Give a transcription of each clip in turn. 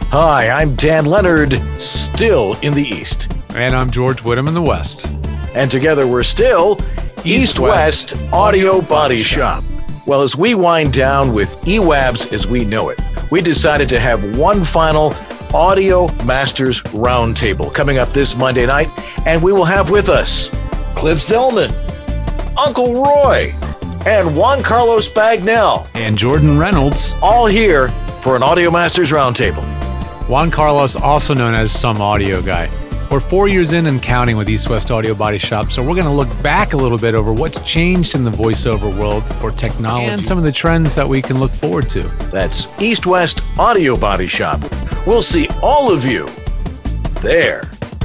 Hi, I'm Dan Leonard, still in the East. And I'm George Whittam in the West. And together we're still East-West Audio Body Shop. Well, as we wind down with EWABS as we know it, we decided to have one final Audio Masters Roundtable coming up this Monday night, and we will have with us Cliff Zellman, Uncle Roy, and Juan Carlos Bagnell. And Jordan Reynolds. All here for an Audio Masters Roundtable. Juan Carlos, also known as Some Audio Guy. We're 4 years in and counting with East-West Audio Body Shop, so we're going to look back a little bit over what's changed in the voiceover world for technology and some of the trends that we can look forward to. That's East-West Audio Body Shop. We'll see all of you there.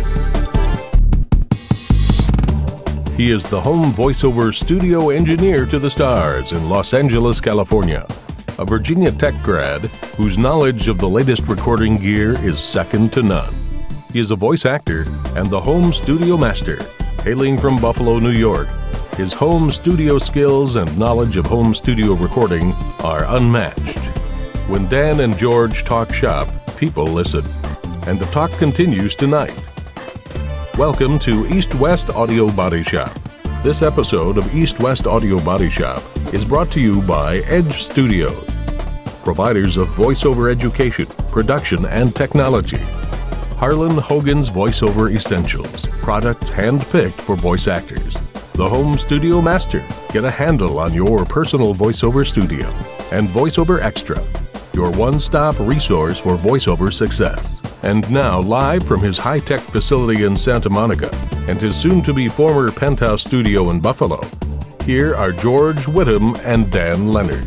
He is the home voiceover studio engineer to the stars in Los Angeles, California. A Virginia Tech grad whose knowledge of the latest recording gear is second to none. He is a voice actor and the home studio master. Hailing from Buffalo, New York, his home studio skills and knowledge of home studio recording are unmatched. When Dan and George talk shop, people listen. And the talk continues tonight. Welcome to East-West Audio Body Shop. This episode of East-West Audio Body Shop is brought to you by Edge Studios, providers of voiceover education, production, and technology. Harlan Hogan's Voiceover Essentials, products hand-picked for voice actors. The Home Studio Master, get a handle on your personal voiceover studio. And VoiceOver Extra, your one-stop resource for voiceover success. And now, live from his high-tech facility in Santa Monica and his soon-to-be former penthouse studio in Buffalo, here are George Whittam and Dan Leonard.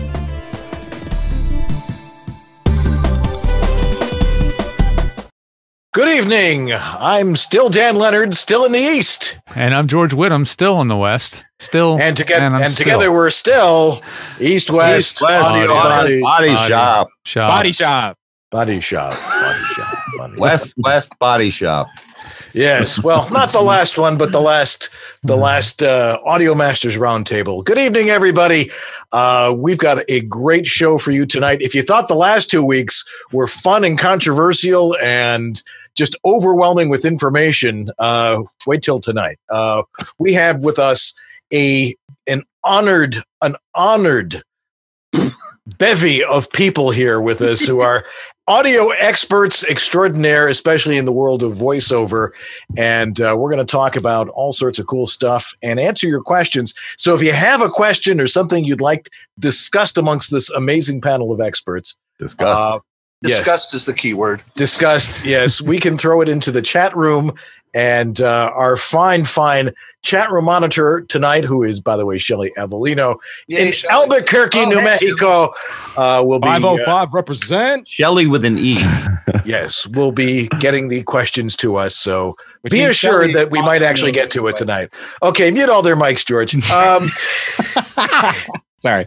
Good evening. I'm still Dan Leonard, still in the East. And I'm George Whittam, still in the West. Still. Together we're still East-West Audio Body Shop. Body Shop. Body Shop. West Body Shop. Yes. Well, not the last one, but the last Audio Masters Roundtable. Good evening, everybody. We've got a great show for you tonight. If you thought the last 2 weeks were fun and controversial and just overwhelming with information, wait till tonight. We have with us an honored bevy of people here with us who are audio experts extraordinaire, especially in the world of voiceover. And we're going to talk about all sorts of cool stuff and answer your questions. So if you have a question or something you'd like discussed amongst this amazing panel of experts, discussed is the key word. Discussed, yes. We can throw it into the chat room. And our fine chat room monitor tonight, who is, by the way, Shelly Avellino in Albuquerque, New Mexico, will be 505 represent. Shelly with an E. Yes, will be getting the questions to us. So be assured that we might actually get to it tonight. Okay, mute all their mics, George. Sorry.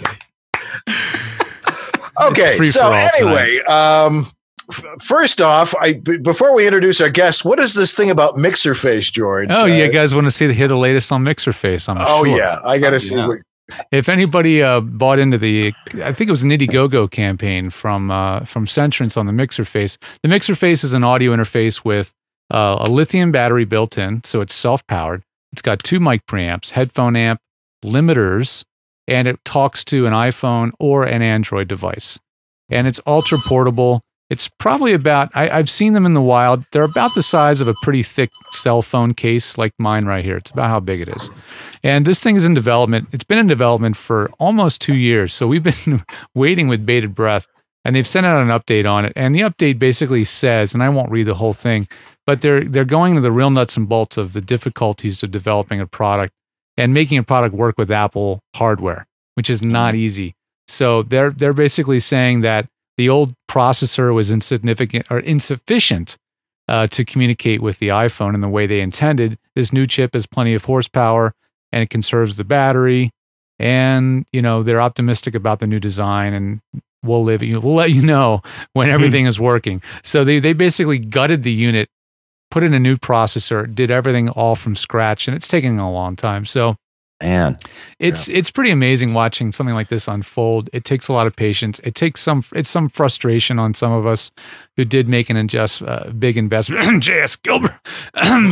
Okay, so anyway, first off, before we introduce our guests, what is this thing about MixerFace, George? Oh, you guys want to hear the latest on MixerFace? I'm sure. Yeah, I got to see. If anybody bought into I think it was an Indiegogo campaign from Centrance on the MixerFace. The MixerFace is an audio interface with a lithium battery built in, so it's self-powered. It's got 2 mic preamps, headphone amp, limiters, and it talks to an iPhone or an Android device. And it's ultra portable. It's probably about, I've seen them in the wild. They're about the size of a pretty thick cell phone case like mine right here. It's about how big it is. And this thing is in development. It's been in development for almost 2 years. So we've been waiting with bated breath. And they've sent out an update on it. And the update basically says, and I won't read the whole thing, but they're going to the real nuts and bolts of the difficulties of developing a product and making a product work with Apple hardware, which is not easy. So they're basically saying that the old processor was insufficient to communicate with the iPhone in the way they intended. This new chip has plenty of horsepower and it conserves the battery. And, they're optimistic about the new design and we'll let you know when everything is working. So they basically gutted the unit, put in a new processor, did everything all from scratch, and it's taking a long time. So Man, it's pretty amazing watching something like this unfold. It takes a lot of patience. It takes some frustration on some of us who did make big investment. J.S. Gilbert, in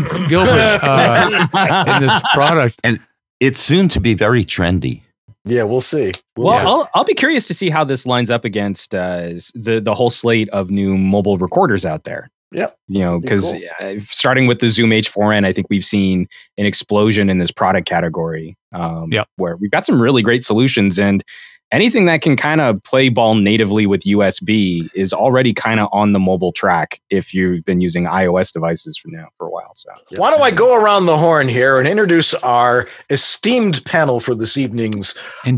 this product, and it's soon to be very trendy. Yeah, we'll see. I'll be curious to see how this lines up against the whole slate of new mobile recorders out there. Yep. Because cool. Starting with the Zoom H4n, I think we've seen an explosion in this product category. Where we've got some really great solutions, and anything that can kind of play ball natively with USB is already kind of on the mobile track if you've been using iOS devices for a while. So why don't I go around the horn here and introduce our esteemed panel for this evening's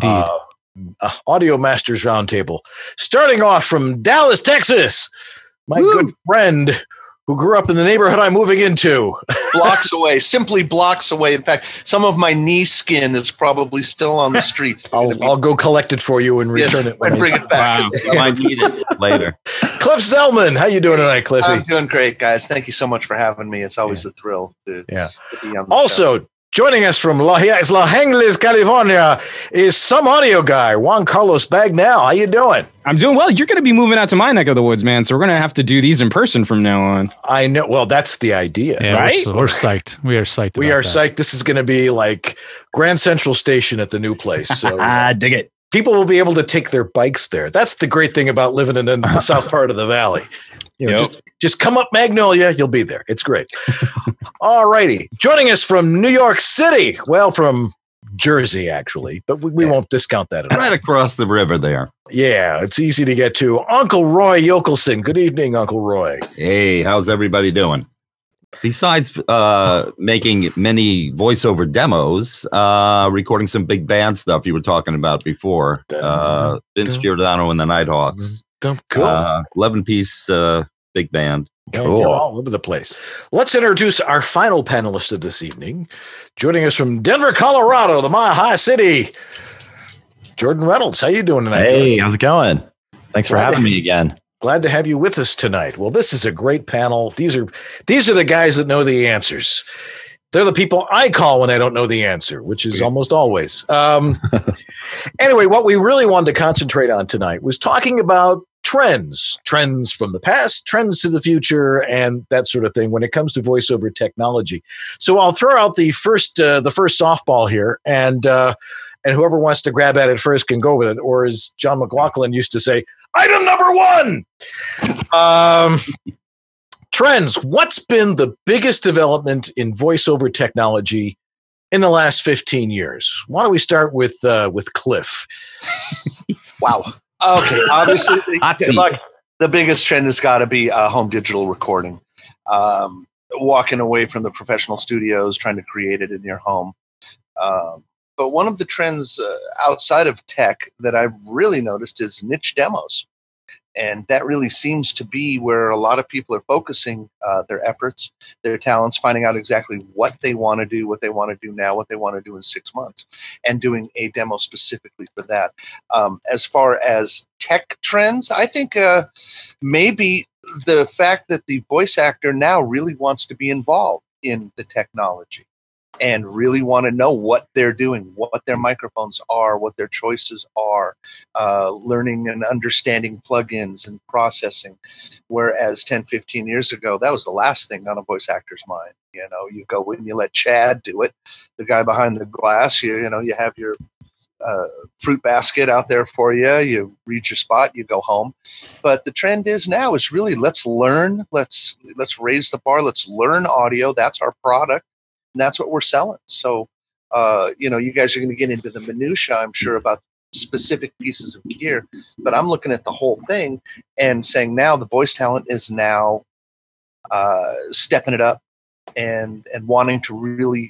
Audio Masters Roundtable. Starting off from Dallas, Texas, my good friend who grew up in the neighborhood I'm moving into. Blocks away, simply blocks away. In fact, some of my knee skin is probably still on the streets. I'll go collect it for you and return it. And bring it back. Wow. Might need it later. Cliff Zellman, how you doing tonight, Cliffy? I'm doing great, guys. Thank you so much for having me. It's always a thrill to be on the also, show. Joining us from Los Angeles, California, is some audio guy, Juan Carlos Bagnell. How you doing? I'm doing well. You're going to be moving out to my neck of the woods, man. So we're going to have to do these in person from now on. I know. Well, that's the idea, right? We're psyched. We are psyched. We are psyched. This is going to be like Grand Central Station at the new place. So dig it. People will be able to take their bikes there. That's the great thing about living in the south part of the valley. Just come up Magnolia, you'll be there. It's great. All righty. Joining us from New York City. Well, from Jersey, actually, but we won't discount that at all. Right across the river there. Yeah, it's easy to get to. Uncle Roy Yokelson. Good evening, Uncle Roy. Hey, how's everybody doing? Besides making many voiceover demos, recording some big band stuff you were talking about before, Vince Giordano and the Nighthawks. Cool. 11-piece big band. Cool. All over the place. Let's introduce our final panelist of this evening. Joining us from Denver, Colorado, the Mile High City, Jordan Reynolds. How you doing tonight, Hey, Jordan? how's it going? Thanks for having me again. Glad to have you with us tonight. Well, this is a great panel. These are the guys that know the answers. They're the people I call when I don't know the answer, which is almost always. Anyway, what we really wanted to concentrate on tonight was talking about trends from the past, trends to the future, and that sort of thing when it comes to voiceover technology. So I'll throw out the first softball here, and whoever wants to grab at it first can go with it. Or as John McLaughlin used to say, item number 1. Trends. What's been the biggest development in voiceover technology in the last 15 years? Why don't we start with Cliff? Wow. Okay. Obviously, the biggest trend has got to be home digital recording. Walking away from the professional studios, trying to create it in your home. But one of the trends outside of tech that I've really noticed is niche demos. And that really seems to be where a lot of people are focusing their efforts, their talents, finding out exactly what they want to do, what they want to do now, what they want to do in 6 months, and doing a demo specifically for that. As far as tech trends, I think maybe the fact that the voice actor now really wants to be involved in the technology and really want to know what they're doing, what their microphones are, what their choices are, learning and understanding plugins and processing. Whereas 10, 15 years ago, that was the last thing on a voice actor's mind. You know, you go and you let Chad do it, the guy behind the glass. You have your fruit basket out there for you. You read your spot, you go home. But the trend is now is really let's learn, let's raise the bar, let's learn audio. That's our product. And that's what we're selling. So, you guys are going to get into the minutia, I'm sure, about specific pieces of gear. But I'm looking at the whole thing and saying now the voice talent is now stepping it up and wanting to really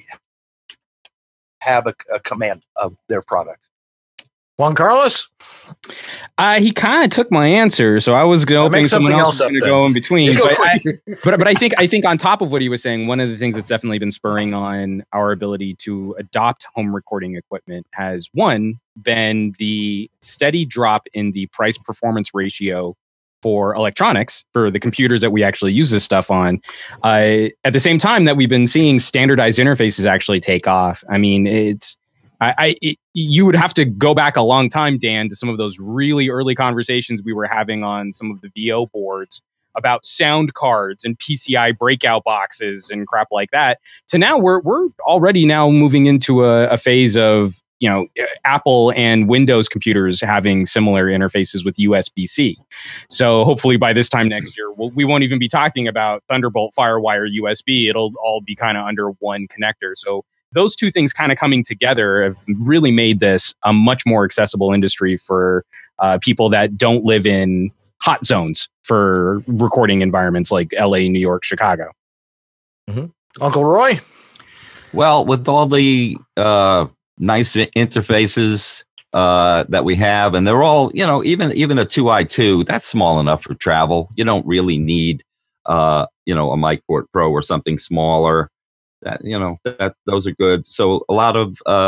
have a command of their product. Juan Carlos? He kind of took my answer, so I was hoping someone else was going to go in between. But I think on top of what he was saying, one of the things that's definitely been spurring on our ability to adopt home recording equipment has, one, been the steady drop in the price performance ratio for electronics, for the computers that we actually use this stuff on. At the same time that we've been seeing standardized interfaces actually take off. I mean, You would have to go back a long time, Dan, to some of those really early conversations we were having on some of the VO boards about sound cards and PCI breakout boxes and crap like that. To now, we're already now moving into a phase of, you know, Apple and Windows computers having similar interfaces with USB-C. So hopefully by this time next year, we won't even be talking about Thunderbolt, FireWire, USB. It'll all be kind of under one connector. So those two things kind of coming together have really made this a much more accessible industry for people that don't live in hot zones for recording environments like LA, New York, Chicago. Mm-hmm. Uncle Roy? Well, with all the nice interfaces that we have, and they're all, you know, even a 2i2, that's small enough for travel. You don't really need, you know, a MicPort Pro or something smaller. That, you know, that those are good. So a lot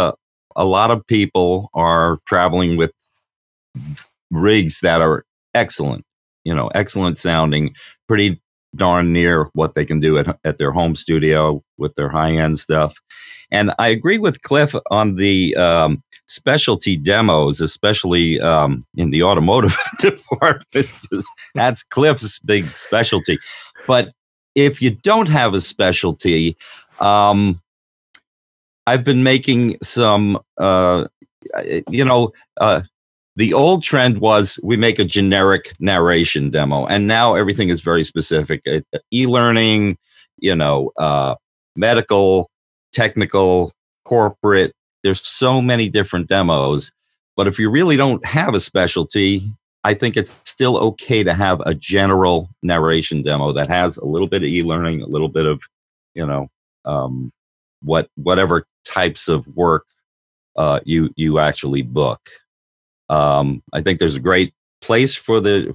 of people are traveling with rigs that are excellent, you know, excellent sounding, pretty darn near what they can do at their home studio with their high-end stuff. And I agree with Cliff on the specialty demos, especially in the automotive department. That's Cliff's big specialty. But if you don't have a specialty, I've been making some, you know, the old trend was we make a generic narration demo, and now everything is very specific. E-learning, you know, medical, technical, corporate. There's so many different demos. But if you really don't have a specialty, I think it's still okay to have a general narration demo that has a little bit of e-learning, a little bit of, you know, whatever types of work you actually book. I think there's a great place for the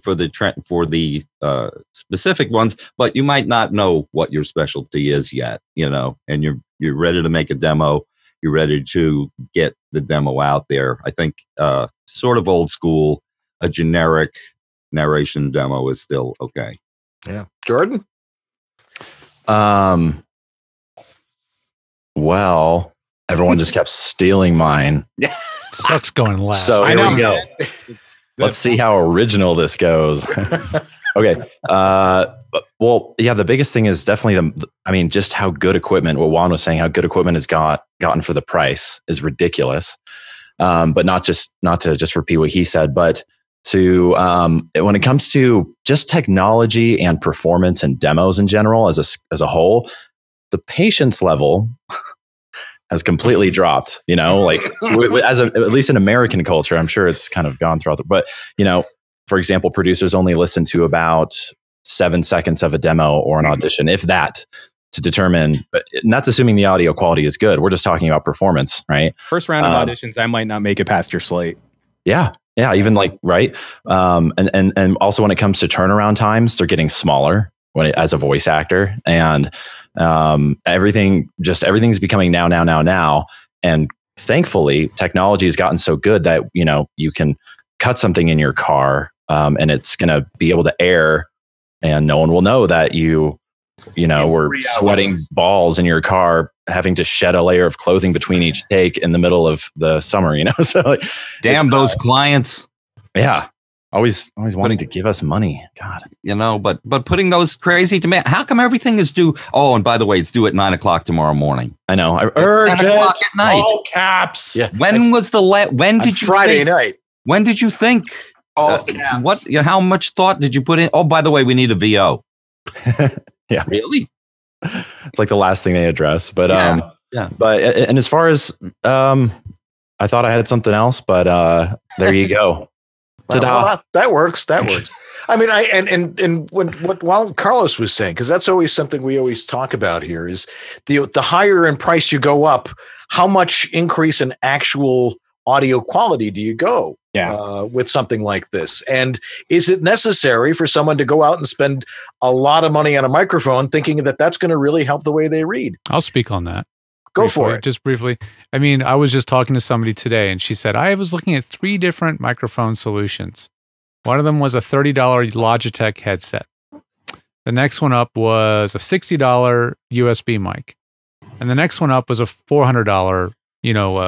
specific ones, but you might not know what your specialty is yet, you know, and you're ready to make a demo. You're ready to get the demo out there. I think sort of old school, a generic narration demo is still okay. Yeah. Jordan? Well, everyone just kept stealing mine. Yeah. Sucks going last. So here we go. Let's see how original this goes. Okay. Well, yeah, the biggest thing is definitely just how good equipment, what Juan was saying, how good equipment has gotten for the price is ridiculous. But not to just repeat what he said, but to when it comes to just technology and performance and demos in general as a whole, the patience level has completely dropped, you know, like at least in American culture. I'm sure it's kind of gone throughout but you know, for example, producers only listen to about 7 seconds of a demo or an audition, if that, to determine, but that's assuming the audio quality is good. We're just talking about performance, right? First round of auditions, I might not make it past your slate. Yeah. Yeah. Even like, right. And also when it comes to turnaround times, they're getting smaller as a voice actor, and everything's becoming now. And thankfully technology has gotten so good that, you know, you can cut something in your car, and it's going to be able to air, and no one will know that you know, were sweating balls in your car, having to shed a layer of clothing between each take in the middle of the summer, you know? So like, damn those clients. Yeah. Always wanting to give us money. God, you know, but putting those crazy demands. How come everything is due? Oh, and by the way, it's due at 9 o'clock tomorrow morning. I know. It's 10 o'clock at night. All caps. Yeah. When was the when did you Friday night? When did you think? All caps. What? You know, how much thought did you put in? Oh, by the way, we need a VO. Yeah, really. It's like the last thing they address. But yeah. But and as far as I thought I had something else, but there you go. Well, that works. That works. I mean, and while Carlos was saying, because that's always something we always talk about here, is the higher in price you go up, how much increase in actual audio quality do you go with something like this? And is it necessary for someone to go out and spend a lot of money on a microphone thinking that that's going to really help the way they read? I'll speak on that. Go for it. Just briefly. I mean, I was just talking to somebody today, and she said, I was looking at 3 different microphone solutions. One of them was a $30 Logitech headset. The next one up was a $60 USB mic. And the next one up was a $400, you know,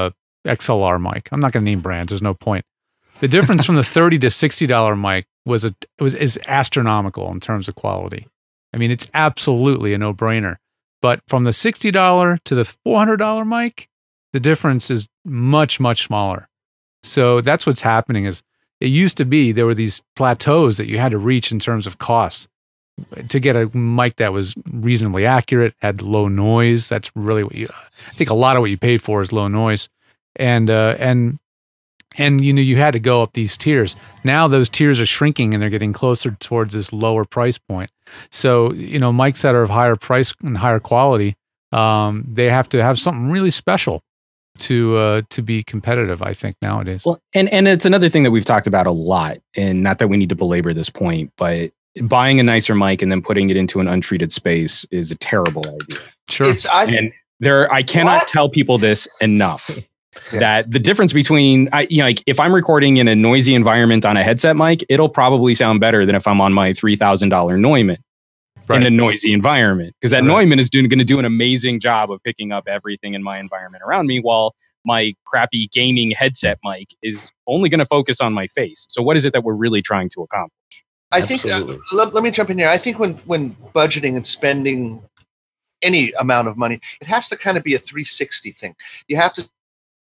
XLR mic. I'm not going to name brands. There's no point. The difference from the $30 to $60 mic is astronomical in terms of quality. I mean, it's absolutely a no-brainer. But from the $60 to the $400 mic, the difference is much, much smaller. So that's what's happening. Is it used to be there were these plateaus that you had to reach in terms of cost to get a mic that was reasonably accurate, had low noise. That's really what I think a lot of what you paid for is low noise. And you know, you had to go up these tiers. Now those tiers are shrinking and they're getting closer towards this lower price point. So, you know, mics that are of higher price and higher quality, they have to have something really special to be competitive, I think, nowadays. Well, and it's another thing that we've talked about a lot, and not that we need to belabor this point, but buying a nicer mic and then putting it into an untreated space is a terrible idea. Sure. I cannot tell people this enough. Yeah. That the difference between, like if I'm recording in a noisy environment on a headset mic, it'll probably sound better than if I'm on my $3,000 Neumann in a noisy environment. Because that Neumann is going to do an amazing job of picking up everything in my environment around me, while my crappy gaming headset mic is only going to focus on my face. So what is it that we're really trying to accomplish? I think, let me jump in here. I think when budgeting and spending any amount of money, it has to kind of be a 360 thing. You have to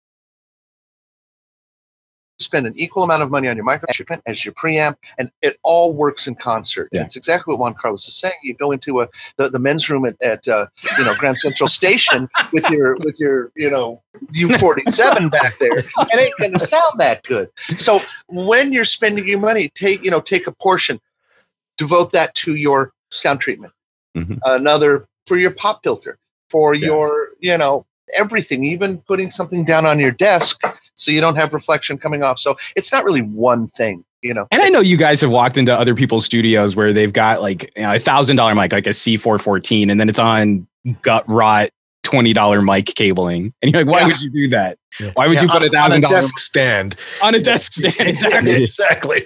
spend an equal amount of money on your microphone as your preamp, and it all works in concert. Yeah. It's exactly what Juan Carlos is saying. You go into the men's room at Grand Central Station with your U47 back there, and it ain't going to sound that good. So when you're spending your money, take a portion, devote that to your sound treatment, another for your pop filter, for your everything, even putting something down on your desk so you don't have reflection coming off. So it's not really one thing, And I know you guys have walked into other people's studios where they've got like $1,000 mic, like a C414, and then it's on gut rot $20 mic cabling. And you're like, why would you do that? Yeah. Why would you put $1,000 on a desk stand? On a desk stand, exactly. Exactly.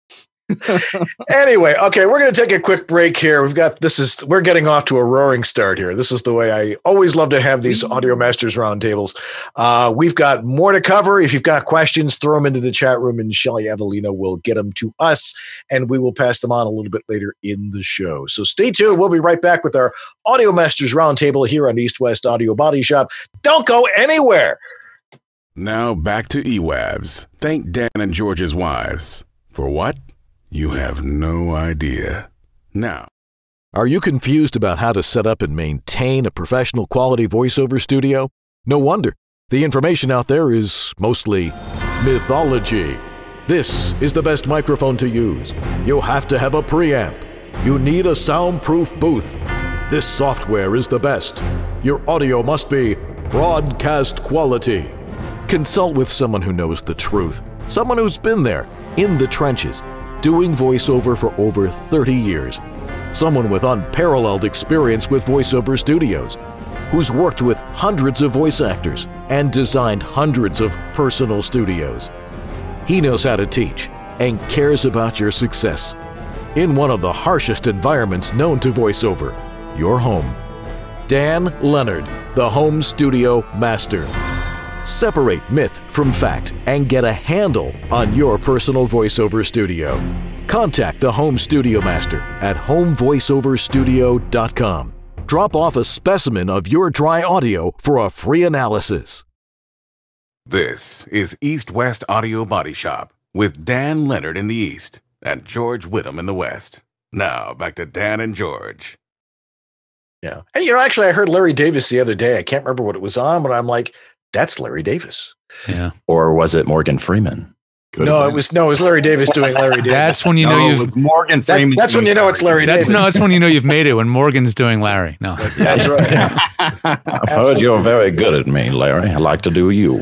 Anyway, okay, we're going to take a quick break here. We're getting off to a roaring start here. This is the way I always love to have these Audio Masters roundtables. We've got more to cover. If you've got questions, throw them into the chat room, and Shelly Avelino will get them to us, and we will pass them on a little bit later in the show. So stay tuned. We'll be right back with our Audio Masters roundtable here on East West Audio Body Shop. Don't go anywhere. Now back to EWABS. Thank Dan and George's wives. For what? You have no idea. Now, are you confused about how to set up and maintain a professional quality voiceover studio? No wonder. The information out there is mostly mythology. This is the best microphone to use. You have to have a preamp. You need a soundproof booth. This software is the best. Your audio must be broadcast quality. Consult with someone who knows the truth. Someone who's been there, in the trenches, doing voiceover for over 30 years. Someone with unparalleled experience with voiceover studios, who's worked with hundreds of voice actors and designed hundreds of personal studios. He knows how to teach and cares about your success in one of the harshest environments known to voiceover, your home. Dan Leonard, the Home Studio Master. Separate myth from fact and get a handle on your personal voiceover studio. Contact the Home Studio Master at homevoiceoverstudio.com. Drop off a specimen of your dry audio for a free analysis. This is East West Audio Body Shop with Dan Leonard in the East and George Whittam in the West. Now back to Dan and George. Yeah. Hey, actually, I heard Larry Davis the other day. I can't remember what it was on, but I'm like, that's Larry Davis. Yeah. Or was it Morgan Freeman? It was Larry Davis doing Larry Davis. That's when you know it was Morgan Freeman. That's when you know it's Larry Davis. That's when you know you've made it, when Morgan's doing Larry. No. That's right. I've heard you're very good at me, Larry. I like to do you.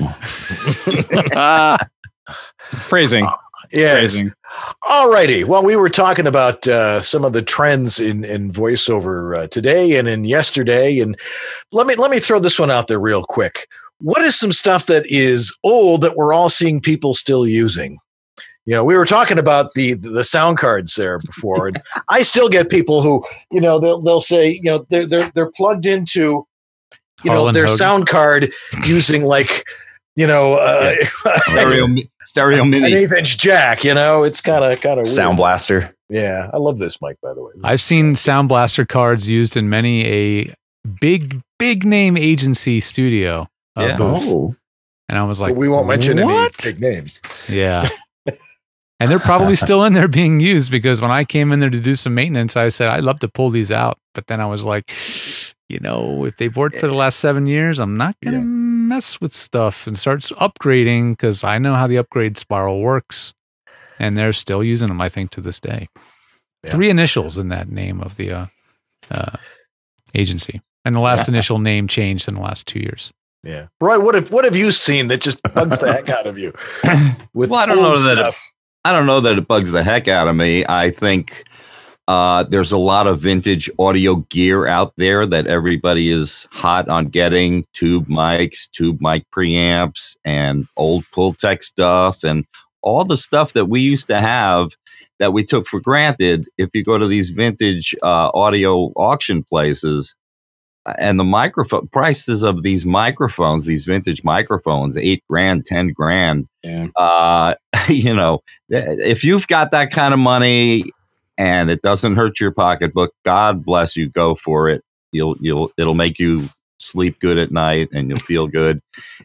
Phrasing. Yes. All righty. Well, we were talking about some of the trends in voiceover today and in yesterday. And let me throw this one out there real quick. What is some stuff that is old that we're all seeing people still using? We were talking about the sound cards there before, and I still get people who, they'll say, they're plugged into, their sound card using like stereo mini, an 1/8" jack. It's kind of weird. Sound blaster. Yeah, I love this mic, by the way. I've seen Sound Blaster cards used in many a big name agency studio booth. And I was like, but we won't mention any big names. Yeah. And they're probably still in there being used, because when I came in there to do some maintenance, I said, I'd love to pull these out. But then I was like, if they've worked for the last 7 years, I'm not going to mess with stuff and start upgrading, because I know how the upgrade spiral works. And they're still using them, I think, to this day. Yeah. 3 initials in that name of the agency. And the last initial name changed in the last 2 years. Yeah. Roy, what have you seen that just bugs the heck out of you? I don't know that it bugs the heck out of me. I think there's a lot of vintage audio gear out there that everybody is hot on getting: tube mics, tube mic preamps, and old Pultec stuff, and all the stuff that we used to have that we took for granted. If you go to these vintage audio auction places, and the microphone prices of these microphones, these vintage microphones, $8,000, $10,000. Yeah. If you've got that kind of money and it doesn't hurt your pocketbook, God bless you, go for it. It'll make you sleep good at night and you'll feel good.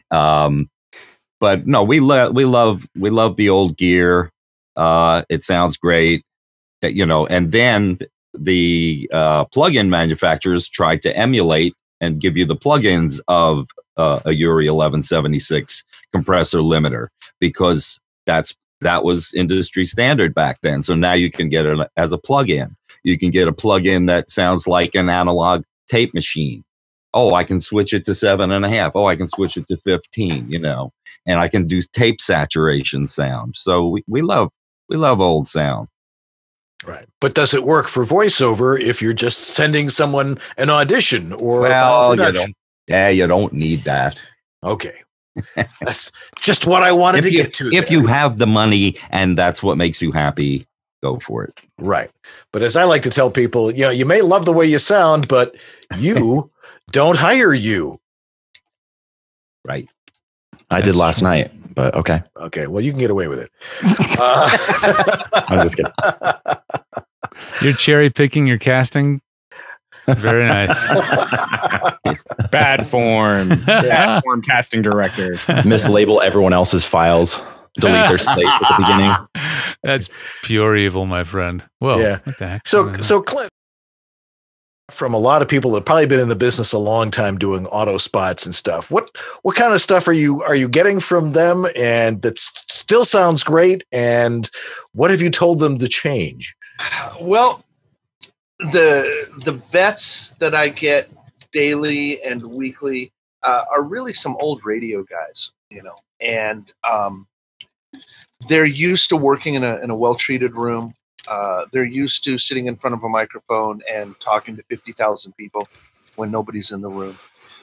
But no, we love the old gear. It sounds great, and then the plug-in manufacturers tried to emulate and give you the plugins of a URI 1176 compressor limiter, because that was industry standard back then. So now you can get it as a plug-in. You can get a plug-in that sounds like an analog tape machine. Oh, I can switch it to 7.5. Oh, I can switch it to 15, and I can do tape saturation sound. So we love old sound. Right. But does it work for voiceover if you're just sending someone an audition or you don't need that. Okay. That's just what I wanted to get to. If you have the money and that's what makes you happy, go for it. Right. But as I like to tell people, you may love the way you sound, but you don't hire you. Right. I did last night, but okay. Okay. Well, you can get away with it. I'm just kidding. You're cherry picking your casting. Very nice. Bad form. Bad form casting director. Mislabel everyone else's files. Delete their slate at the beginning. That's pure evil, my friend. Well, yeah. What the heck? So Cliff, from a lot of people that have probably been in the business a long time doing auto spots and stuff, what kind of stuff are you getting from them, and that still sounds great, and what have you told them to change? Well, the vets that I get daily and weekly are really some old radio guys, and they're used to working in a well-treated room. They're used to sitting in front of a microphone and talking to 50,000 people when nobody's in the room.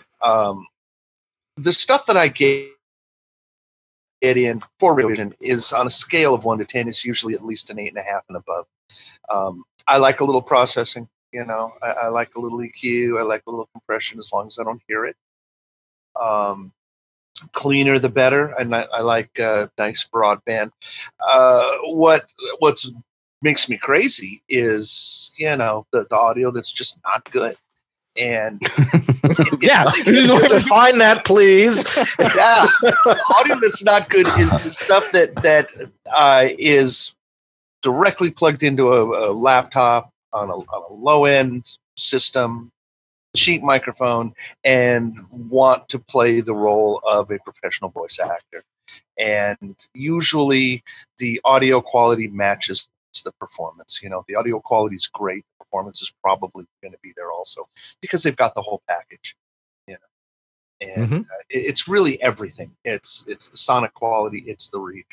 The stuff that I get in for radio is on a scale of 1 to 10. It's usually at least an 8.5 and above. I like a little processing, I like a little EQ. I like a little compression, as long as I don't hear it. Cleaner the better, and I like nice broadband. What's makes me crazy is the audio that's just not good. And define that, please. Yeah, audio that's not good is the stuff that is directly plugged into a laptop on a low end system, cheap microphone, and want to play the role of a professional voice actor. And usually the audio quality matches the performance. The audio quality is great. The performance is probably going to be there also, because they've got the whole package. And it's really everything. It's the sonic quality. It's the read.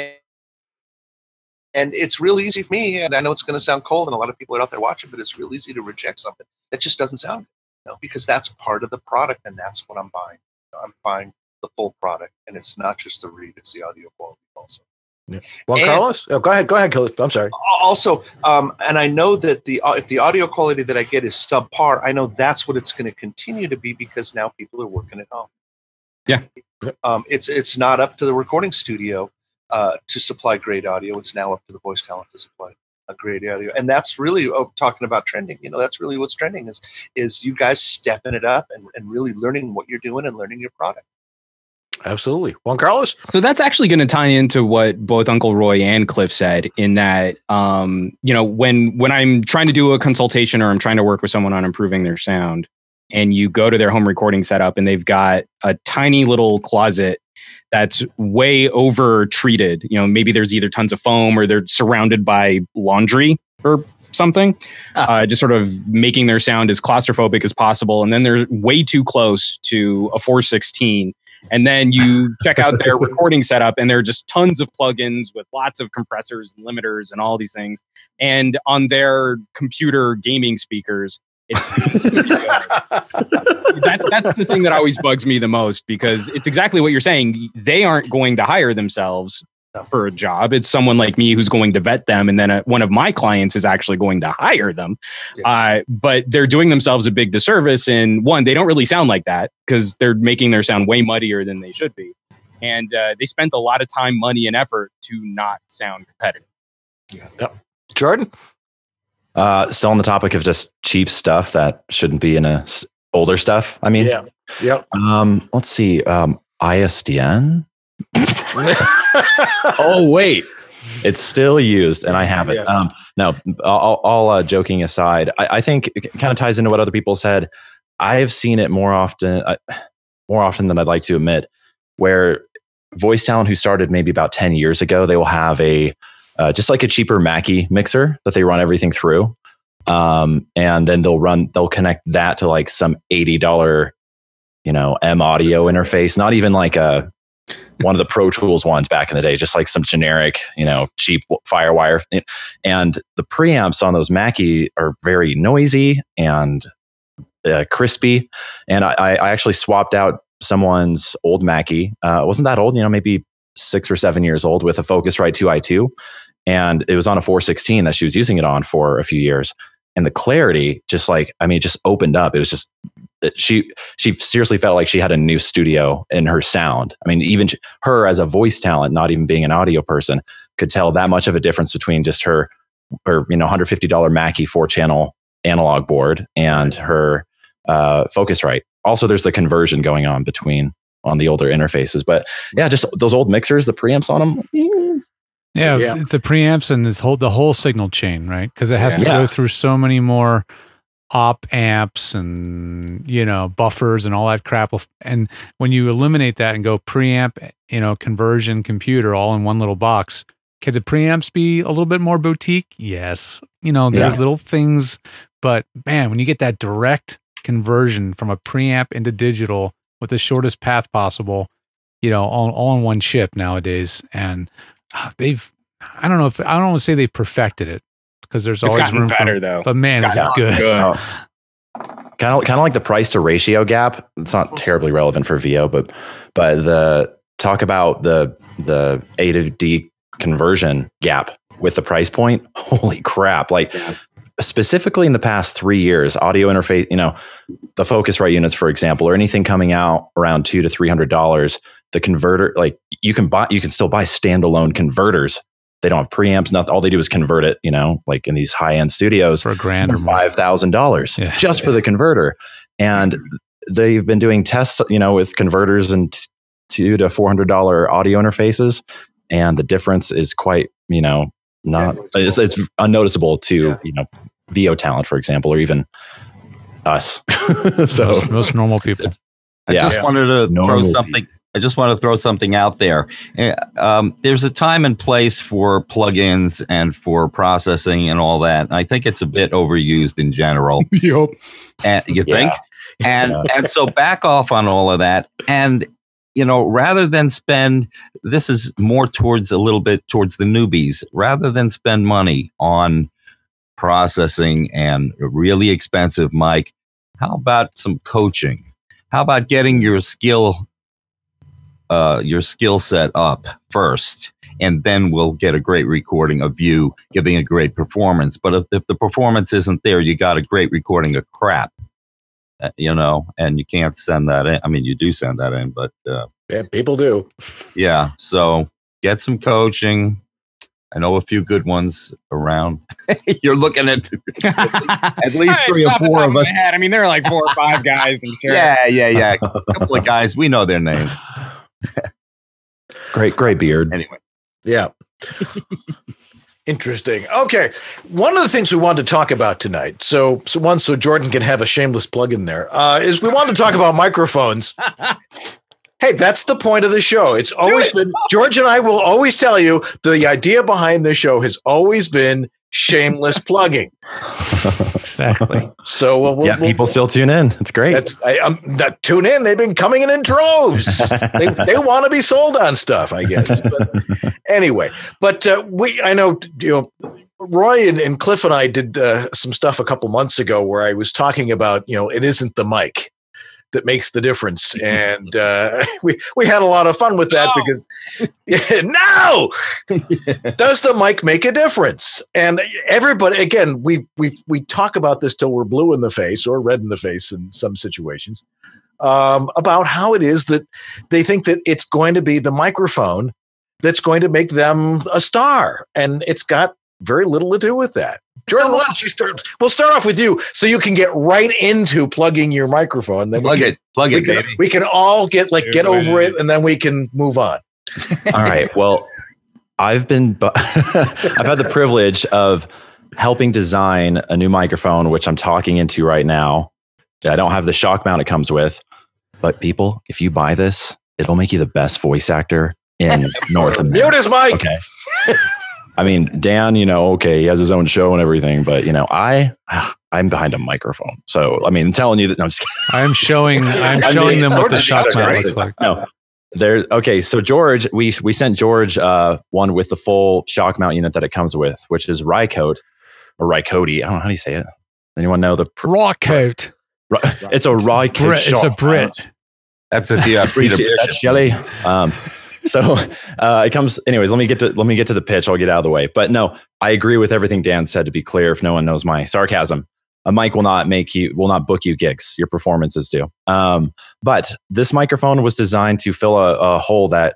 And it's real easy for me, and I know it's going to sound cold, and a lot of people are out there watching, but it's real easy to reject something that just doesn't sound good, because that's part of the product, and that's what I'm buying. I'm buying the full product, and it's not just the read; it's the audio quality also. Yeah. Juan Carlos, go ahead, Carlos. I'm sorry. Also, and I know that if the audio quality that I get is subpar, I know that's what it's going to continue to be, because now people are working at home. Yeah. It's not up to the recording studio to supply great audio. It's now up to the voice talent to supply a great audio, and that's really talking about trending. That's really what's trending is you guys stepping it up and really learning what you're doing and learning your product. Absolutely. Juan Carlos? So that's actually going to tie into what both Uncle Roy and Cliff said in that, when I'm trying to do a consultation or I'm trying to work with someone on improving their sound, and you go to their home recording setup and they've got a tiny little closet that's way over treated, maybe there's either tons of foam or they're surrounded by laundry or something, just sort of making their sound as claustrophobic as possible. And then they're way too close to a 416. And then you check out their recording setup and there are just tons of plugins with lots of compressors and limiters and all these things. And on their computer gaming speakers, it's that's the thing that always bugs me the most, because it's exactly what you're saying. They aren't going to hire themselves for a job. It's someone like me who's going to vet them, and then one of my clients is actually going to hire them. But they're doing themselves a big disservice. And one, they don't really sound like that because they're making their sound way muddier than they should be. And they spent a lot of time, money, and effort to not sound competitive. Yeah. Yep. Jordan? Still on the topic of just cheap stuff that shouldn't be in older stuff. I mean, yeah. Yep. Let's see. ISDN. Oh wait, it's still used, and I have it. Yeah. No, all joking aside, I think it kind of ties into what other people said. I've seen it more often than I'd like to admit, where voice talent who started maybe about 10 years ago, they will have just like a cheaper Mackie mixer that they run everything through, and then they'll connect that to like some $80 M audio interface, not even like one of the Pro Tools ones back in the day, just like some generic, cheap Firewire. And the preamps on those Mackie are very noisy and crispy. And I actually swapped out someone's old Mackie. It wasn't that old, maybe 6 or 7 years old, with a Focusrite 2i2. And it was on a 416 that she was using it on for a few years. And the clarity just opened up. It was just, she seriously felt like she had a new studio in her sound. I mean, even her as a voice talent, not even being an audio person, could tell that much of a difference between just her $150 Mackie 4-channel analog board and her Focusrite. Also, there's the conversion going on the older interfaces. But yeah, just those old mixers, the preamps on them. Yeah, it's the preamps and the whole signal chain, right? Because it has to go through so many more op amps and buffers and all that crap. And when you eliminate that and go preamp, conversion, computer, all in one little box, can the preamps be a little bit more boutique? Yes, there's little things, but man, when you get that direct conversion from a preamp into digital with the shortest path possible, all in one chip nowadays, and I don't want to say they've perfected it, because there's always room better though. But man, it's good. Kind of like the price to ratio gap. It's not terribly relevant for VO, but the talk about the A to D conversion gap with the price point. Holy crap! Like specifically in the past 3 years, audio interface, the Focusrite units, for example, or anything coming out around $200 to $300. The converter, like you can still buy standalone converters. They don't have preamps. Nothing. All they do is convert it. Like in these high-end studios for $1,000 or $5,000 just for the converter. And they've been doing tests, with converters and $200 to $400 audio interfaces, and the difference is quite, it's unnoticeable to VO talent, for example, or even us. So most normal people. I just wanted to throw something. I just want to throw something out there. There's a time and place for plugins and for processing and all that. I think it's a bit overused in general. Yep. And you think? And so back off on all of that. And, rather than spend, this is more towards the newbies, rather than spend money on processing and a really expensive mic, how about some coaching? How about getting your skill set up first, and then we'll get a great recording of you giving a great performance. But if the performance isn't there, you got a great recording of crap, and you can't send that in. I mean, you do send that in, but Yeah, people do. Yeah. So get some coaching. I know a few good ones around. You're looking at least 3 or 4 of us. I mean, there are like 4 or 5 guys, I'm sure. Yeah. A couple of guys. We know their names. Great beard. Anyway. Yeah. Interesting. Okay. One of the things we wanted to talk about tonight, so Jordan can have a shameless plug in there, is we wanted to talk about microphones. Hey, that's the point of the show. It's always been, George and I will always tell you, the idea behind this show has always been shameless plugging. Exactly. So people still tune in. It's great. Tune in. They've been coming in droves. they want to be sold on stuff, I guess. But anyway, I know, Roy and Cliff and I did some stuff a couple months ago where I was talking about, it isn't the mic that makes the difference. And we had a lot of fun with that because does the mic make a difference? And everybody, again, we talk about this till we're blue in the face or red in the face in some situations, about how it is that they think that it's going to be the microphone that's going to make them a star. And it's got very little to do with that. Jordan, we'll start off with you so you can get right into plugging your microphone. Then plug it, baby. We can all get over it, and then we can move on. All right. Well, I've had the privilege of helping design a new microphone, which I'm talking into right now. I don't have the shock mount it comes with, but people, if you buy this, it'll make you the best voice actor in North America. Mute his mic. Okay. I mean, Dan, he has his own show and everything, but I'm behind a microphone. So, I mean, I'm telling you that. No, I'm just kidding. I'm showing them what the shock mount looks like. No, okay. So George, we sent George one with the full shock mount unit that it comes with, which is Rycote or Rycote. I don't know how do you say it. Anyone know the Rycote? It's a Rycote. It's a Brit. That's a that's jelly. So it comes. Anyways, let me get to the pitch. I'll get out of the way. But no, I agree with everything Dan said. To be clear, if no one knows my sarcasm, a mic will not book you gigs. Your performances do. But this microphone was designed to fill a hole that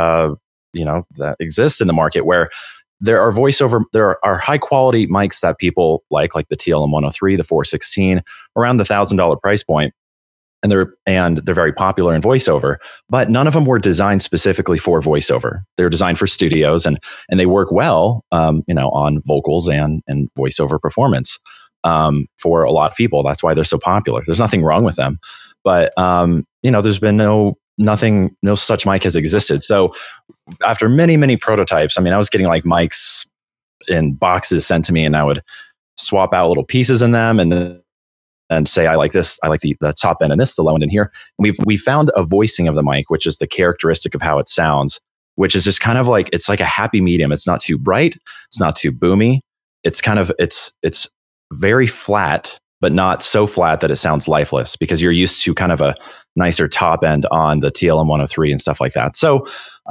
that exists in the market where there are high quality mics that people like the TLM 103, the 416, around the $1,000 price point. And they're very popular in voiceover, but none of them were designed specifically for voiceover. They're designed for studios and they work well, on vocals and voiceover performance for a lot of people. That's why they're so popular. There's nothing wrong with them, but there's been no such mic has existed. So after many, many prototypes, I was getting like mics in boxes sent to me, and I would swap out little pieces in them and say, I like this, I like the top end and this, the low end in here. And we found a voicing of the mic, which is the characteristic of how it sounds, which is just kind of like, it's like a happy medium. It's not too bright. It's not too boomy. It's kind of, it's very flat, but not so flat that it sounds lifeless, because you're used to kind of a nicer top end on the TLM 103 and stuff like that. So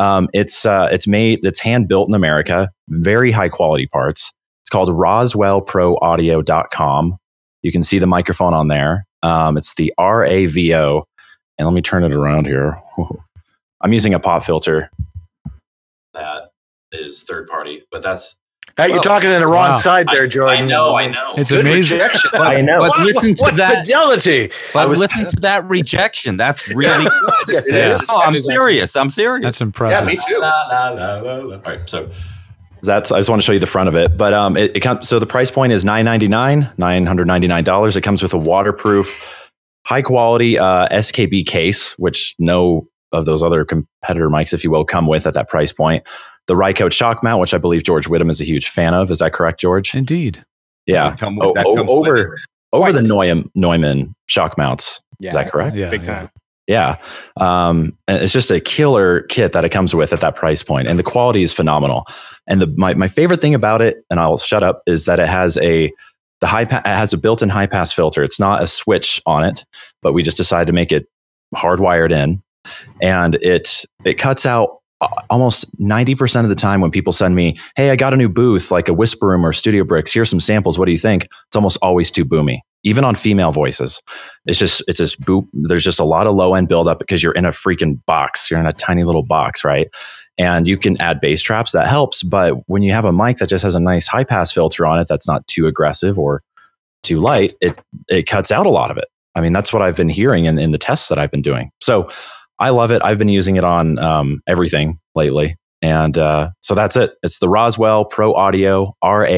it's hand built in America, very high quality parts. It's called RoswellProAudio.com. You can see the microphone on there. It's the RAVO. And let me turn it around here. I'm using a pop filter that is third party, but that's... You're talking in the wrong side there, Jordan. I know. It's good amazing. I know. But listen to that fidelity. But listen to that rejection. That's really good. I'm serious. That's impressive. Yeah, me too. All right, so... I just want to show you the front of it, but it comes. So the price point is $999. It comes with a waterproof, high quality SKB case, which no of those other competitor mics, if you will, come with at that price point. The Rycote shock mount, which I believe George Whittam is a huge fan of. Is that correct, George? Indeed. Yeah. Over the Neumann shock mounts. Yeah. Is that correct? Yeah. Big time. Yeah. And it's just a killer kit that it comes with at that price point, and the quality is phenomenal. And my favorite thing about it, and I'll shut up, is that it has it has a built-in high pass filter. It's not a switch on it, but we just decided to make it hardwired in, and it cuts out almost 90% of the time when people send me, "Hey, I got a new booth, like a Whisper Room or Studio Bricks. Here's some samples. What do you think?" It's almost always too boomy. even on female voices. It's just boop. There's just a lot of low end buildup because you're in a freaking box. You're in a tiny little box, right? And you can add bass traps, that helps. But when you have a mic that just has a nice high pass filter on it, that's not too aggressive or too light, it cuts out a lot of it. I mean, that's what I've been hearing in the tests that I've been doing. So I love it. I've been using it on everything lately. And so that's it. It's the Roswell Pro Audio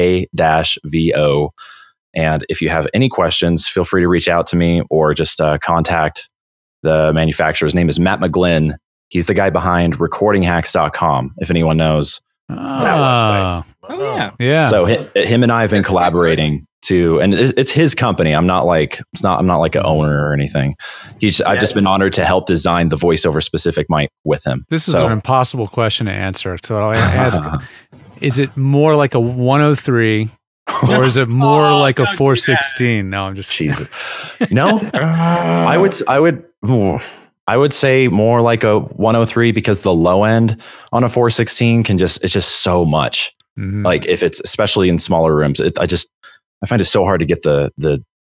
RA-VO. And if you have any questions, feel free to reach out to me or just contact the manufacturer. His name is Matt McGlynn. He's the guy behind recordinghacks.com, if anyone knows that website. Oh, yeah. Yeah. So him and I have been collaborating too, and it's his company. I'm not like an owner or anything. I've just been honored to help design the voiceover specific mic with him. This is an impossible question to answer. So I'll ask, is it more like a 103 or is it more like a 416? No, I'm just Jesus. No, I would say more like a 103 because the low end on a 416 it's just so much. Mm-hmm. Like if it's especially in smaller rooms, I find it so hard to get the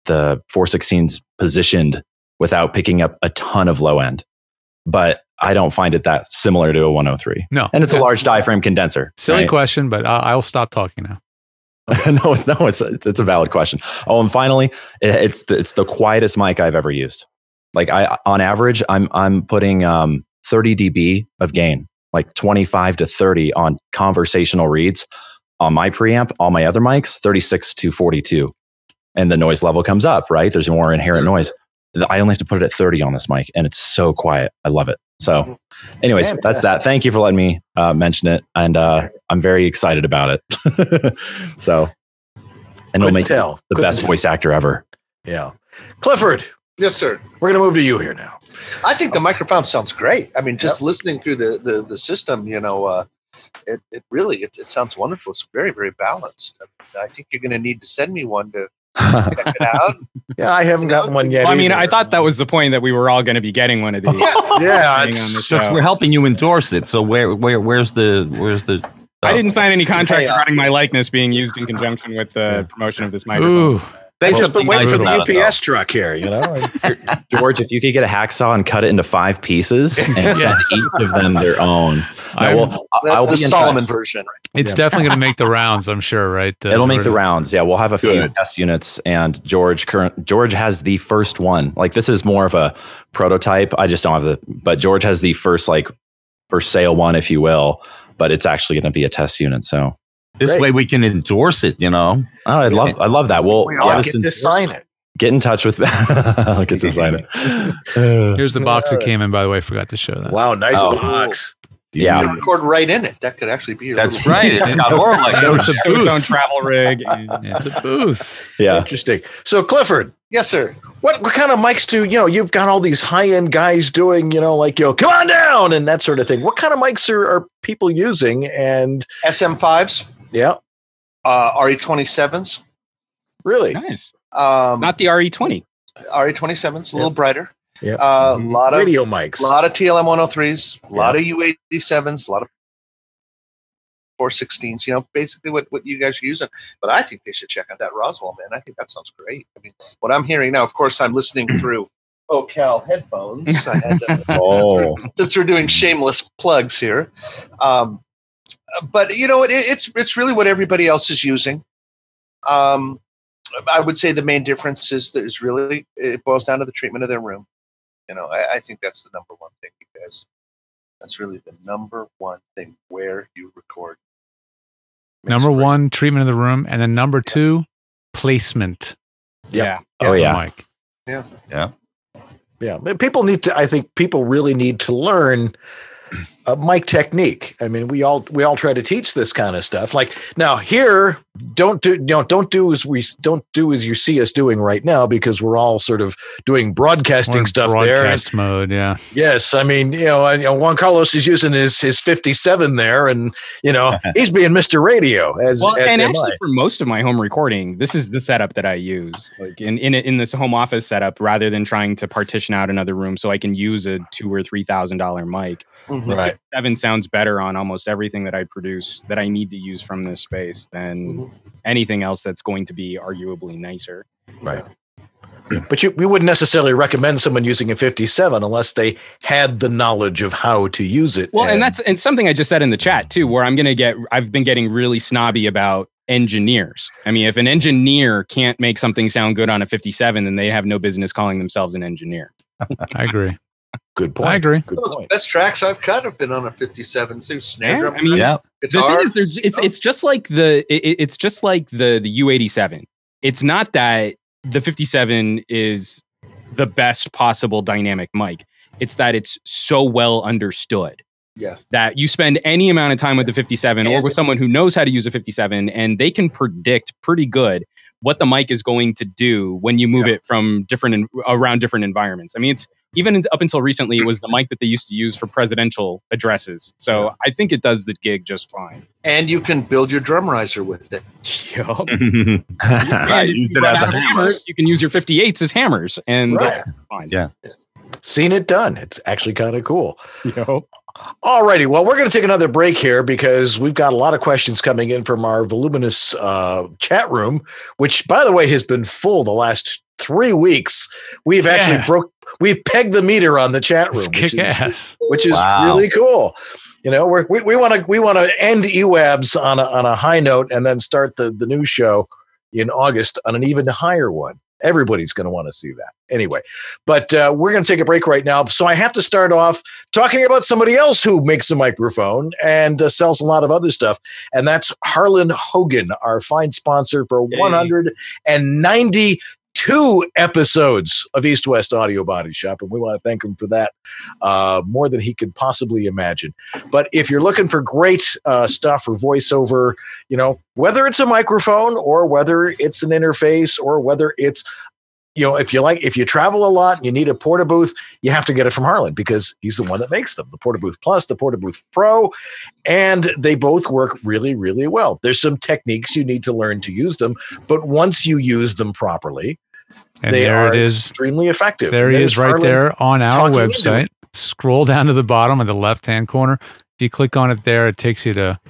416s positioned without picking up a ton of low end. But I don't find it that similar to a 103. No, and it's a large diaphragm condenser. Silly question, but I'll stop talking now. It's a valid question. Oh, and finally, it's the quietest mic I've ever used. Like on average, I'm putting 30 dB of gain, like 25 to 30 on conversational reads on my preamp. All my other mics, 36 to 42, and the noise level comes up. Right, there's more inherent noise. I only have to put it at 30 on this mic, and it's so quiet. I love it. So, anyways, that's that. Thank you for letting me mention it, and I'm very excited about it. So, and it'll make the best voice actor ever. Yeah, Clifford. Yes, sir. We're going to move to you here now. I think the microphone sounds great. I mean, just listening through the system, it really sounds wonderful. It's very, very balanced. I think you're going to need to send me one to check it out. Yeah, I haven't gotten one yet. Well, I mean, I thought that was the point, that we were all going to be getting one of these. Yeah, we're helping you endorse it. So where's the? I didn't sign any contracts regarding my likeness being used in conjunction with the promotion of this microphone. Ooh. They just been waiting for the UPS truck here, George, if you could get a hacksaw and cut it into 5 pieces and send each of them their own. That's the Solomon version. It's definitely going to make the rounds, I'm sure, right? It'll make the rounds. Yeah, we'll have a few test units, and George has the first one. Like, this is more of a prototype. I just don't have but George has the first sale one, if you will, but it's actually going to be a test unit. So this way we can endorse it, Oh, I love that. We all get to sign it. Get in touch with I'll get to sign it. Here's the box that came in, by the way. Forgot to show that. Wow, nice box. Yeah. You can record right in it. That could actually be your That's right. It's got it's a booth. Its own travel rig. It's a booth. Yeah. Interesting. So, Clifford. Yes, sir. What kind of mics you've got all these high-end guys doing, come on down and that sort of thing. What kind of mics are people using? And SM5s. Yeah. RE27s. Really? Nice. Not the RE20. RE27s, a little brighter. Yeah. A lot of radio mics. A lot of TLM 103s, a lot of U87s, a lot of 416s, basically what you guys are using. But I think they should check out that Roswell, man. I think that sounds great. I mean, what I'm hearing now, of course, I'm listening through Ocal headphones. I had since we're doing shameless plugs here. But it's really what everybody else is using. I would say the main difference is it boils down to the treatment of their room. I think that's the number one thing, you guys. That's really the number one thing, where you record. Number one, treatment of the room, and then number 2, placement. Yeah. Oh yeah. Mic. Yeah. Yeah. Yeah. I think people really need to learn mic technique. I mean, we all try to teach this kind of stuff. Like, now here, don't do as you see us doing right now, because we're all sort of doing broadcasting stuff there. Broadcast mode, yeah. Yes, I mean, Juan Carlos is using his 57 there, and he's being Mr. Radio as actually for most of my home recording, this is the setup that I use, like in this home office setup, rather than trying to partition out another room so I can use a $2,000 or $3,000 mic. Mm-hmm. Right. 7 sounds better on almost everything that I produce that I need to use from this space than anything else that's going to be arguably nicer. Right. But we wouldn't necessarily recommend someone using a 57 unless they had the knowledge of how to use it. Well, and that's something I just said in the chat too, where I've been getting really snobby about engineers. I mean, if an engineer can't make something sound good on a 57, then they have no business calling themselves an engineer. I agree. Good point. I agree. Good point. The best tracks I've cut have been on a 57. So snare drum, guitar. The thing is, it's just like the U87. It's not that the 57 is the best possible dynamic mic. It's that it's so well understood. Yeah. That you spend any amount of time with the 57 or with someone who knows how to use a 57, and they can predict pretty good what the mic is going to do when you move it from around different environments. I mean, it's even up until recently, it was the mic that they used to use for presidential addresses. So I think it does the gig just fine. And you can build your drum riser with it. Use it as hammers. You can use your 58s as hammers, and that's fine. Yeah. Seen it done. It's actually kind of cool. Yep. All righty. Well, we're going to take another break here because we've got a lot of questions coming in from our voluminous chat room, which, by the way, has been full the last 3 weeks. We've actually we've pegged the meter on the chat room, which is really cool. You know, we want to end EWABS on a high note and then start the new show in August on an even higher one. Everybody's going to want to see that anyway. But we're going to take a break right now. So I have to start off talking about somebody else who makes a microphone and sells a lot of other stuff. And that's Harlan Hogan, our fine sponsor for 192 episodes of East West Audio Body Shop. And we want to thank him for that more than he could possibly imagine. But if you're looking for great stuff for voiceover, you know, whether it's a microphone or whether it's an interface or whether it's, you know, if you travel a lot and you need a Porta Booth, you have to get it from Harlan because he's the one that makes them. The Porta Booth Plus, the Porta Booth Pro, and they both work really, really well. There's some techniques you need to learn to use them, but once you use them properly, and they there are it is. Extremely effective. There he is right Harlan there on our website. Scroll down to the bottom of the left-hand corner. If you click on it there, it takes you to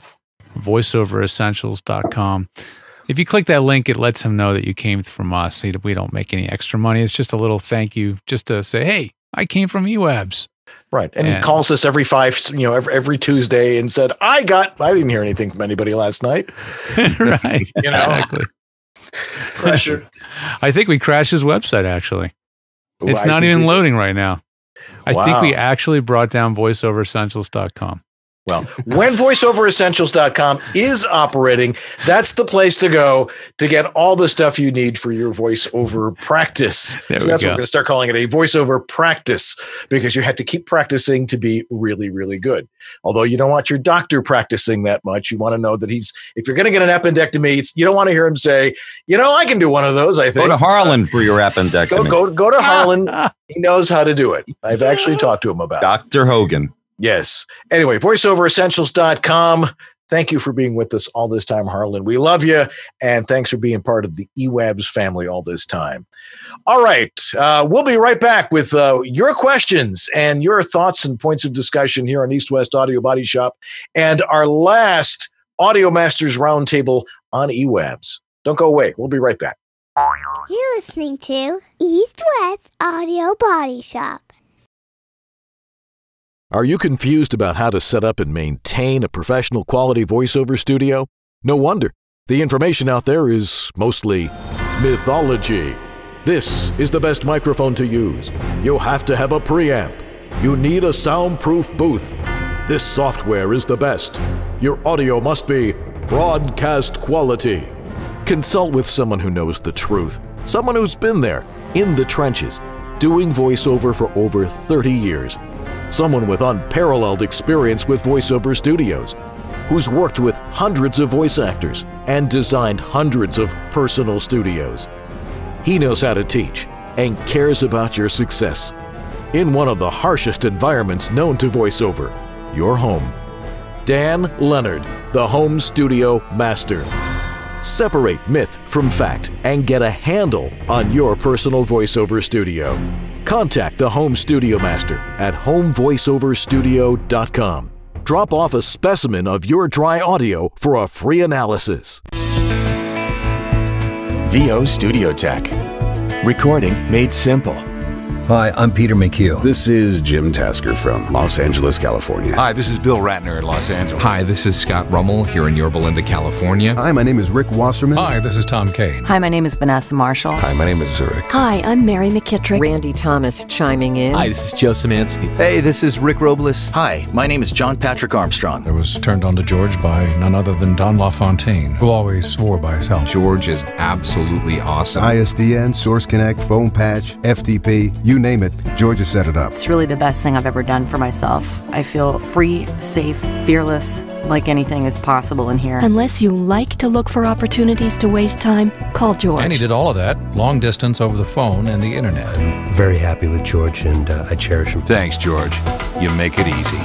voiceoveressentials.com. If you click that link, it lets him know that you came from us. We don't make any extra money. It's just a little thank you just to say, hey, I came from EWABS. Right. And he calls us every Tuesday and said, I didn't hear anything from anybody last night. Right. You know, exactly. Pressure. I think we crashed his website, actually. It's not even loading right now. I think we actually brought down voiceoveressentials.com. Well, when voiceoveressentials.com is operating, that's the place to go to get all the stuff you need for your voiceover practice. So that's what we're going to start calling it, a voiceover practice, because you have to keep practicing to be really, really good. Although you don't want your doctor practicing that much. You want to know that if you're going to get an appendectomy, you don't want to hear him say, you know, I can do one of those, I think. Go to Harlan for your appendectomy. Go to Harlan. He knows how to do it. I've actually talked to him about it. Dr. Hogan. Yes. Anyway, voiceoveressentials.com. Thank you for being with us all this time, Harlan. We love you, and thanks for being part of the EWABS family all this time. All right. We'll be right back with your questions and your thoughts and points of discussion here on East West Audio Body Shop and our last Audio Masters Roundtable on EWABS. Don't go away. We'll be right back. You're listening to East West Audio Body Shop. Are you confused about how to set up and maintain a professional quality voiceover studio? No wonder. The information out there is mostly mythology. This is the best microphone to use. You have to have a preamp. You need a soundproof booth. This software is the best. Your audio must be broadcast quality. Consult with someone who knows the truth. Someone who's been there, in the trenches, doing voiceover for over 30 years. Someone with unparalleled experience with voiceover studios, who's worked with hundreds of voice actors and designed hundreds of personal studios. He knows how to teach and cares about your success. In one of the harshest environments known to voiceover, your home. Dan Leonard, the Home Studio Master. Separate myth from fact and get a handle on your personal voiceover studio. Contact the Home Studio Master at homevoiceoverstudio.com. Drop off a specimen of your dry audio for a free analysis. VO Studio Tech. Recording made simple. Hi, I'm Peter McHugh. This is Jim Tasker from Los Angeles, California. Hi, this is Bill Ratner in Los Angeles. Hi, this is Scott Rummel here in Yorba Linda, California. Hi, my name is Rick Wasserman. Hi, this is Tom Kane. Hi, my name is Vanessa Marshall. Hi, my name is Zurich. Hi, I'm Mary McKittrick. Randy Thomas chiming in. Hi, this is Joe Szymanski. Hey, this is Rick Robles. Hi, my name is John Patrick Armstrong. I was turned on to George by none other than Don LaFontaine, who always swore by his health. George is absolutely awesome. ISDN, Source Connect, Phone Patch, FTP, you name it, George has set it up. It's really the best thing I've ever done for myself. I feel free, safe, fearless, like anything is possible in here. Unless you like to look for opportunities to waste time, call George. And he did all of that, long distance over the phone and the internet. I'm very happy with George, and I cherish him. Thanks, George. You make it easy.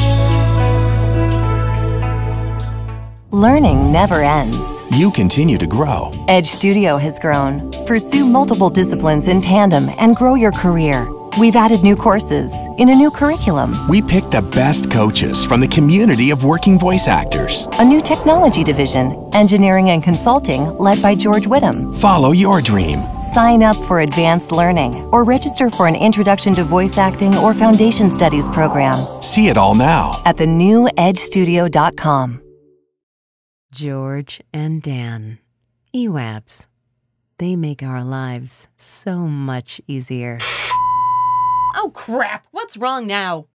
Learning never ends. You continue to grow. Edge Studio has grown. Pursue multiple disciplines in tandem and grow your career. We've added new courses in a new curriculum. We picked the best coaches from the community of working voice actors. A new technology division, engineering and consulting, led by George Whittam. Follow your dream. Sign up for advanced learning or register for an Introduction to Voice Acting or Foundation Studies program. See it all now at thenewedgestudio.com. George and Dan, EWABS. They make our lives so much easier. Oh, crap. What's wrong now?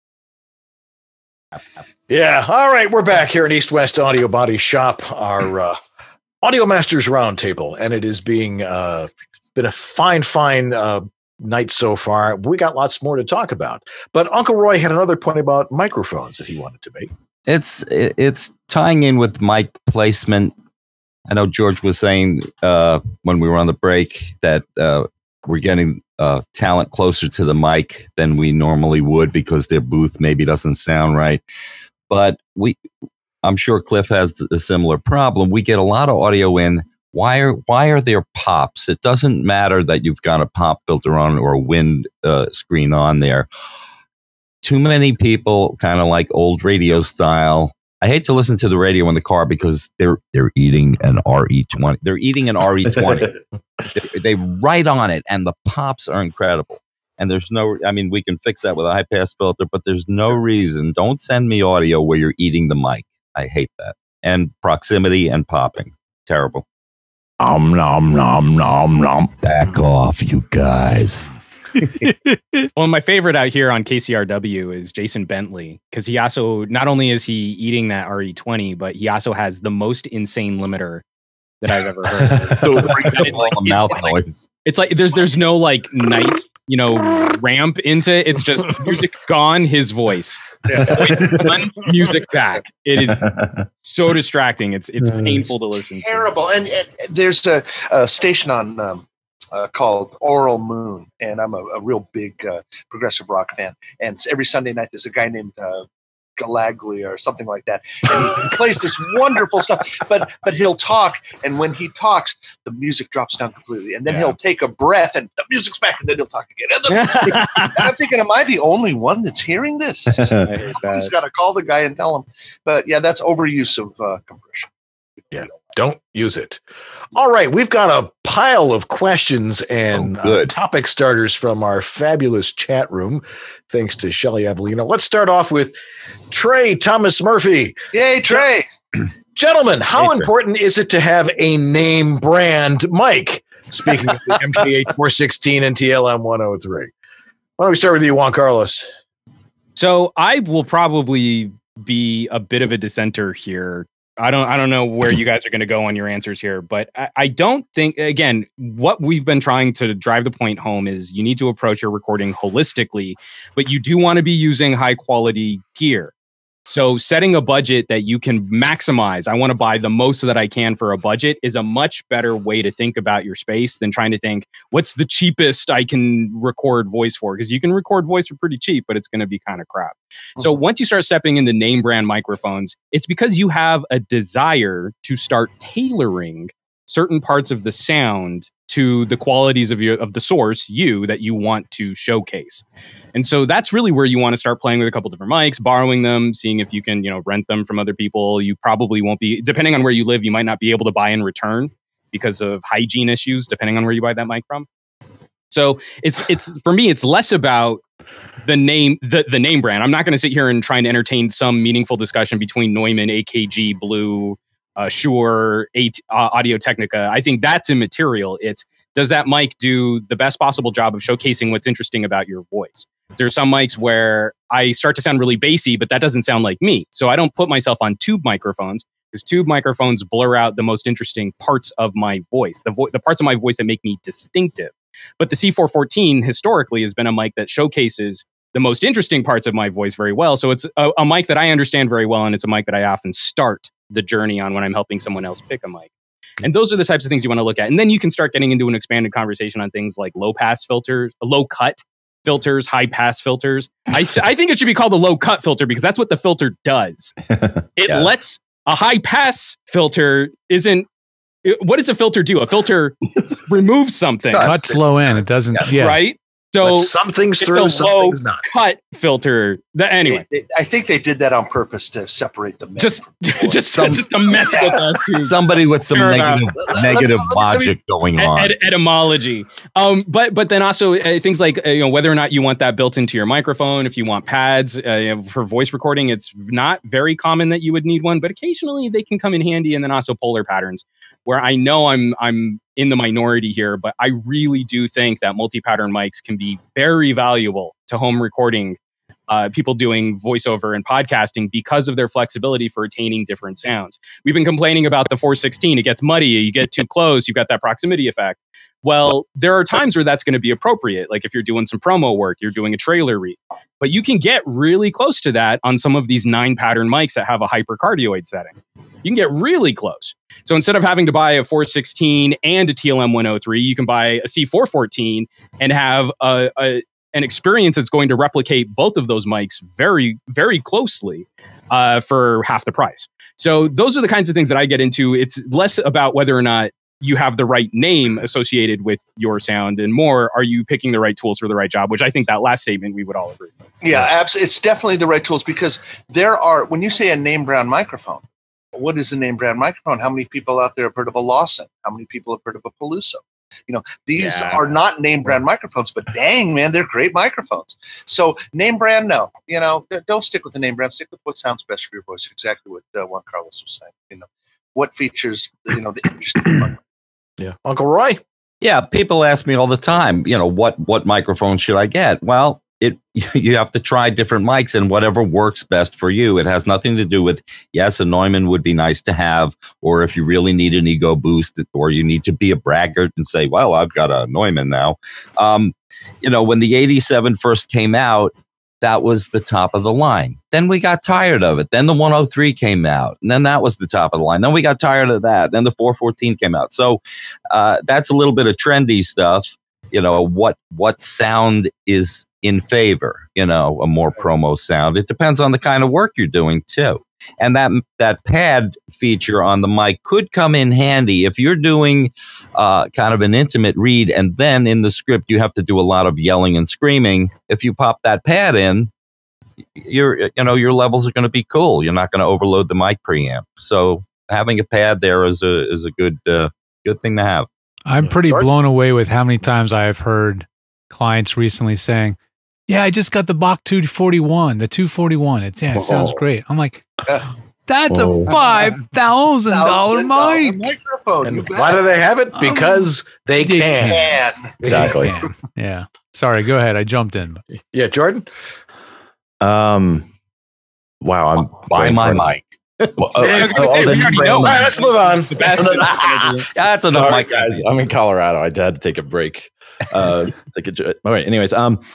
Yeah. All right. We're back here in East West Audio Body Shop, our Audio Masters Roundtable. And it is been a fine night so far. We got lots more to talk about. But Uncle Roy had another point about microphones that he wanted to make. It's tying in with mic placement. I know George was saying when we were on the break that we're getting talent closer to the mic than we normally would because their booth maybe doesn't sound right. But I'm sure Cliff has a similar problem. We get a lot of audio in. Why are there pops? It doesn't matter that you've got a pop filter on or a wind screen on there. Too many people, kind of like old radio style. I hate to listen to the radio in the car because they're eating an RE20. They're eating an RE20. they write on it, and the pops are incredible. And there's no, I mean, we can fix that with a high pass filter, but there's no reason. Don't send me audio where you're eating the mic. I hate that. And proximity and popping. Terrible. Nom, nom, nom. Back off, you guys. Well, my favorite out here on KCRW is Jason Bentley, because he also, not only is he eating that RE20, but he also has the most insane limiter that I've ever heard. So it's like there's no like nice, ramp into it. It's just music gone, his voice. Voice gone, music back. It is so distracting. It's painful to listen to. Terrible. And there's a station on called Oral Moon, and I'm a real big progressive rock fan. And every Sunday night, there's a guy named Galaglia or something like that, and he plays this wonderful stuff. But he'll talk, and when he talks, the music drops down completely, and then he'll take a breath, and the music's back, and then he'll talk again. And I'm thinking, am I the only one that's hearing this? Somebody's got to call the guy and tell him. But yeah, that's overuse of compression. Yeah. Don't use it. All right. We've got a pile of questions and topic starters from our fabulous chat room. Thanks to Shelly Avelino. Let's start off with Trey Thomas Murphy. Yay, Trey. Gentlemen, how important is it to have a name brand mic? Speaking of the MKH 416 and TLM 103. Why don't we start with you, Juan Carlos? So I will probably be a bit of a dissenter here. I don't know where you guys are going to go on your answers here, but I don't think, again, what we've been trying to drive the point home is you need to approach your recording holistically, but you do want to be using high quality gear. So setting a budget that you can maximize, I want to buy the most that I can for a budget, is a much better way to think about your space than trying to think, what's the cheapest I can record voice for? Because you can record voice for pretty cheap, but it's going to be kind of crap. So once you start stepping into name brand microphones, it's because you have a desire to start tailoring certain parts of the sound to the qualities of the source, that you want to showcase. And so that's really where you want to start playing with a couple different mics, borrowing them, seeing if you can, rent them from other people. You probably won't be, depending on where you live, you might not be able to buy in return because of hygiene issues, depending on where you buy that mic from. So it's for me, it's less about the name brand. I'm not going to sit here and try and entertain some meaningful discussion between Neumann, AKG, Blue, Shure, Audio Technica. I think that's immaterial. It's, does that mic do the best possible job of showcasing what's interesting about your voice? There are some mics where I start to sound really bassy, but that doesn't sound like me. So I don't put myself on tube microphones, because tube microphones blur out the most interesting parts of my voice, the parts of my voice that make me distinctive. But the C414 historically has been a mic that showcases the most interesting parts of my voice very well. So it's a mic that I understand very well, and it's a mic that I often start the journey on when I'm helping someone else pick a mic. And those are the types of things you want to look at. And then you can start getting into an expanded conversation on things like low pass filters, low cut filters, high pass filters. I think it should be called a low cut filter, because that's what the filter does. It lets a high pass filter what does a filter do? A filter removes something. Cuts low end. It doesn't. Yeah. Right. So some things through, some things not. Cut filter. Anyway, I think they did that on purpose to separate them. Just to mess with us. Somebody with some negative logic going on. Etymology. But then also things like whether or not you want that built into your microphone. If you want pads for voice recording, it's not very common that you would need one, but occasionally they can come in handy. And then also polar patterns, where I know I'm in the minority here, but I really do think that multi-pattern mics can be very valuable to home recording, people doing voiceover and podcasting, because of their flexibility for attaining different sounds. We've been complaining about the 416. It gets muddy. You get too close. You've got that proximity effect. Well, there are times where that's going to be appropriate. Like if you're doing some promo work, you're doing a trailer read, but you can get really close to that on some of these 9-pattern mics that have a hypercardioid setting. You can get really close. So instead of having to buy a 416 and a TLM 103, you can buy a C414 and have an experience that's going to replicate both of those mics very, very closely for half the price. So those are the kinds of things that I get into. It's less about whether or not you have the right name associated with your sound, and more, are you picking the right tools for the right job, which I think that last statement we would all agree with. Yeah, absolutely. It's definitely the right tools, because when you say a name brand microphone, what is a name brand microphone? How many people out there have heard of a Lawson? How many people have heard of a Peluso? These are not name brand microphones, but dang, man, they're great microphones. So name brand, no, don't stick with the name brand. Stick with what sounds best for your voice. Exactly what Juan Carlos was saying. What features, the interesting. Yeah, Uncle Roy. Yeah, people ask me all the time. What microphone should I get? Well, you have to try different mics, and whatever works best for you. It has nothing to do with, yes, a Neumann would be nice to have, or if you really need an ego boost, or you need to be a braggart and say, well, I've got a Neumann now. When the 87 first came out, that was the top of the line. Then we got tired of it. Then the 103 came out, and then that was the top of the line. Then we got tired of that. Then the 414 came out. So that's a little bit of trendy stuff. What sound is in favor, a more promo sound. It depends on the kind of work you're doing too. And that pad feature on the mic could come in handy if you're doing kind of an intimate read, and then in the script you have to do a lot of yelling and screaming. If you pop that pad in, your levels are going to be cool. You're not going to overload the mic preamp. So having a pad there is a good thing to have. I'm pretty blown away with how many times I've heard clients recently saying, yeah, I just got the Bach 241, the 241. It sounds great. I'm like, that's a $5,000 mic. Microphone. And why do they have it? Because they can. Exactly. Yeah. Sorry, go ahead. I jumped in. Yeah, Jordan? Wow, I'm buying my mic. Let's move on. That's enough, mic, guys. I'm in Colorado. I had to take a break. All right. Anyways,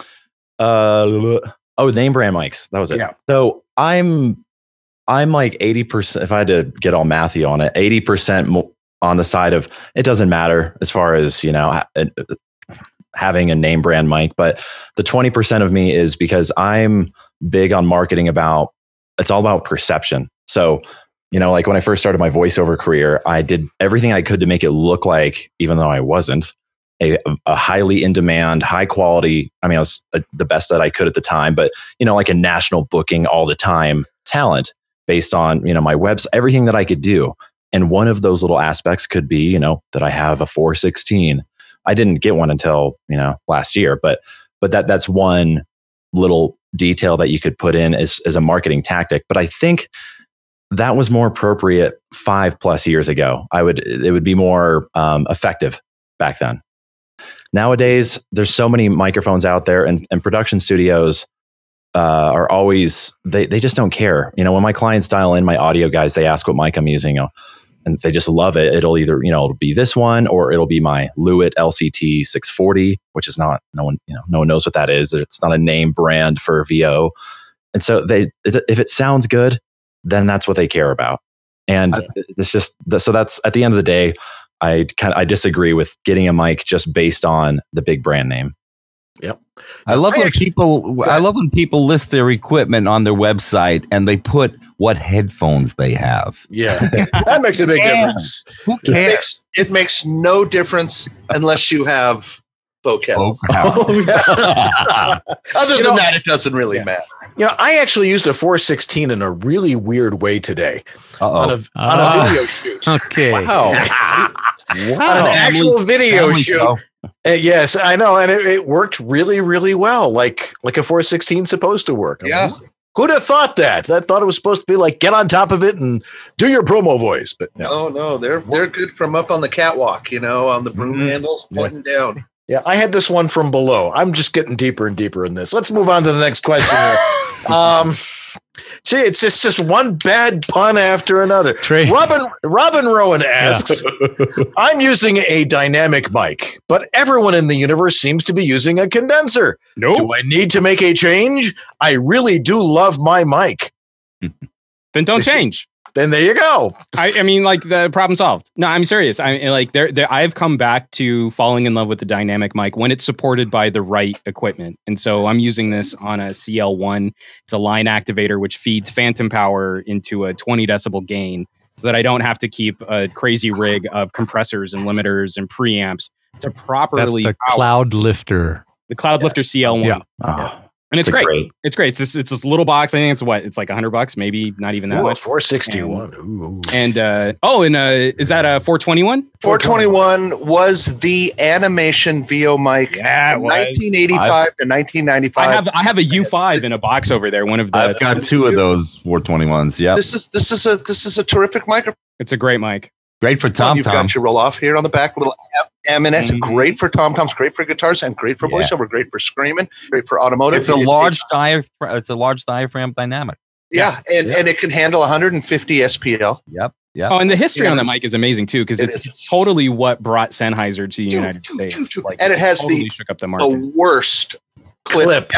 name brand mics. That was it. Yeah. So I'm like 80%. If I had to get all mathy on it, 80% on the side of it doesn't matter as far as having a name brand mic, but the 20% of me is because I'm big on marketing about. It's all about perception. So, like when I first started my voiceover career, I did everything I could to make it look like, even though I wasn't, a highly in demand, high quality. I mean, I was the best that I could at the time, but like a national booking all the time talent based on, my website, everything that I could do. And one of those little aspects could be, that I have a 416. I didn't get one until, last year, but that's one little detail that you could put in as a marketing tactic. But I think that was more appropriate 5+ years ago. It would be more effective back then. Nowadays, there's so many microphones out there, and production studios are always, they just don't care. When my clients dial in, my audio guys, they ask what mic I'm using, and they just love it. It'll either, it'll be this one, or it'll be my Lewitt LCT 640, which is not, no one knows what that is. It's not a name brand for VO. And so if it sounds good, then that's what they care about. And it's just, so that's, at the end of the day, I disagree with getting a mic just based on the big brand name. Yep. I love when people list their equipment on their website and they put what headphones they have. Yeah. That makes a big difference. Who cares? It makes no difference unless you have vocals. Oh, Other than that, it doesn't really matter. I actually used a 416 in a really weird way today on a video shoot. Okay. Wow. On an actual video shoot. Yes, I know. And it worked really, really well. Like a 416 is supposed to work. Who'd have thought that? I thought it was supposed to be like, get on top of it and do your promo voice. But no, they're good from up on the catwalk, on the broom handles, pointing down. Yeah, I had this one from below. I'm just getting deeper and deeper in this. Let's move on to the next question here. See, it's just one bad pun after another. Robin Rowan asks, I'm using a dynamic mic, but everyone in the universe seems to be using a condenser. Nope. Do I need to make a change? I really do love my mic. Then don't change. Then there you go. I mean, like, the problem solved. No, I'm serious. I've come back to falling in love with the dynamic mic when it's supported by the right equipment. And so I'm using this on a CL1. It's a line activator, which feeds phantom power into a 20 decibel gain so that I don't have to keep a crazy rig of compressors and limiters and preamps to properly. That's the Cloud Lifter. The Cloud Lifter CL1. Yeah. Yeah. And it's great. It's great. It's this little box. I think it's it's like $100, maybe not even that much. 461. And is that a 421? 421 was the animation VO mic. Yeah, from 1985 to 1995. I have a U5 in a box over there. I've got 2 of those 421s. Yeah. This is a terrific microphone. It's a great mic. Great for tom-toms. You've got your roll off here on the back, little M&S. Great for tom-toms, great for guitars, and great for voiceover. Great for screaming, great for automotive. It's a large diaphragm dynamic. Yeah, and it can handle 150 SPL. Yep. Oh, and the history on that mic is amazing too, because it's totally what brought Sennheiser to the United States. And it has totally shook up the market. The worst clip.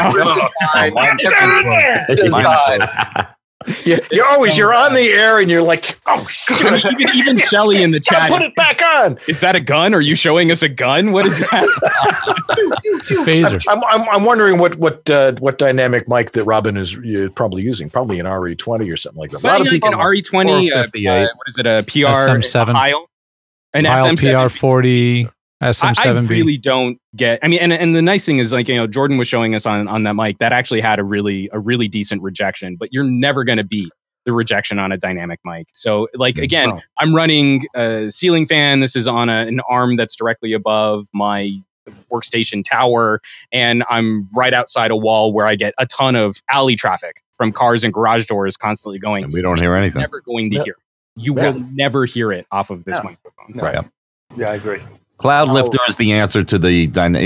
Yeah, you're on the air and you're like, oh shit. Even Shelly in the chat, put it back on. Is that a gun? Are you showing us a gun? What is that? It's a phaser. I'm wondering what dynamic mic that Robin is probably using. Probably an RE20 or something like that. A lot of people an RE20. What is it? A PR SM7. An Heil SM7 PR40. SM7B. I really don't get. I mean, and the nice thing is, Jordan was showing us on that mic that actually had a really decent rejection, but you're never going to beat the rejection on a dynamic mic. So, again, I'm running a ceiling fan. This is on an arm that's directly above my workstation tower, and I'm right outside a wall where I get a ton of alley traffic from cars and garage doors constantly going. And we don't hear anything. Never going to hear. You will never hear it off of this microphone. No. Right. Yeah, I agree. Cloud Lifter is the answer to the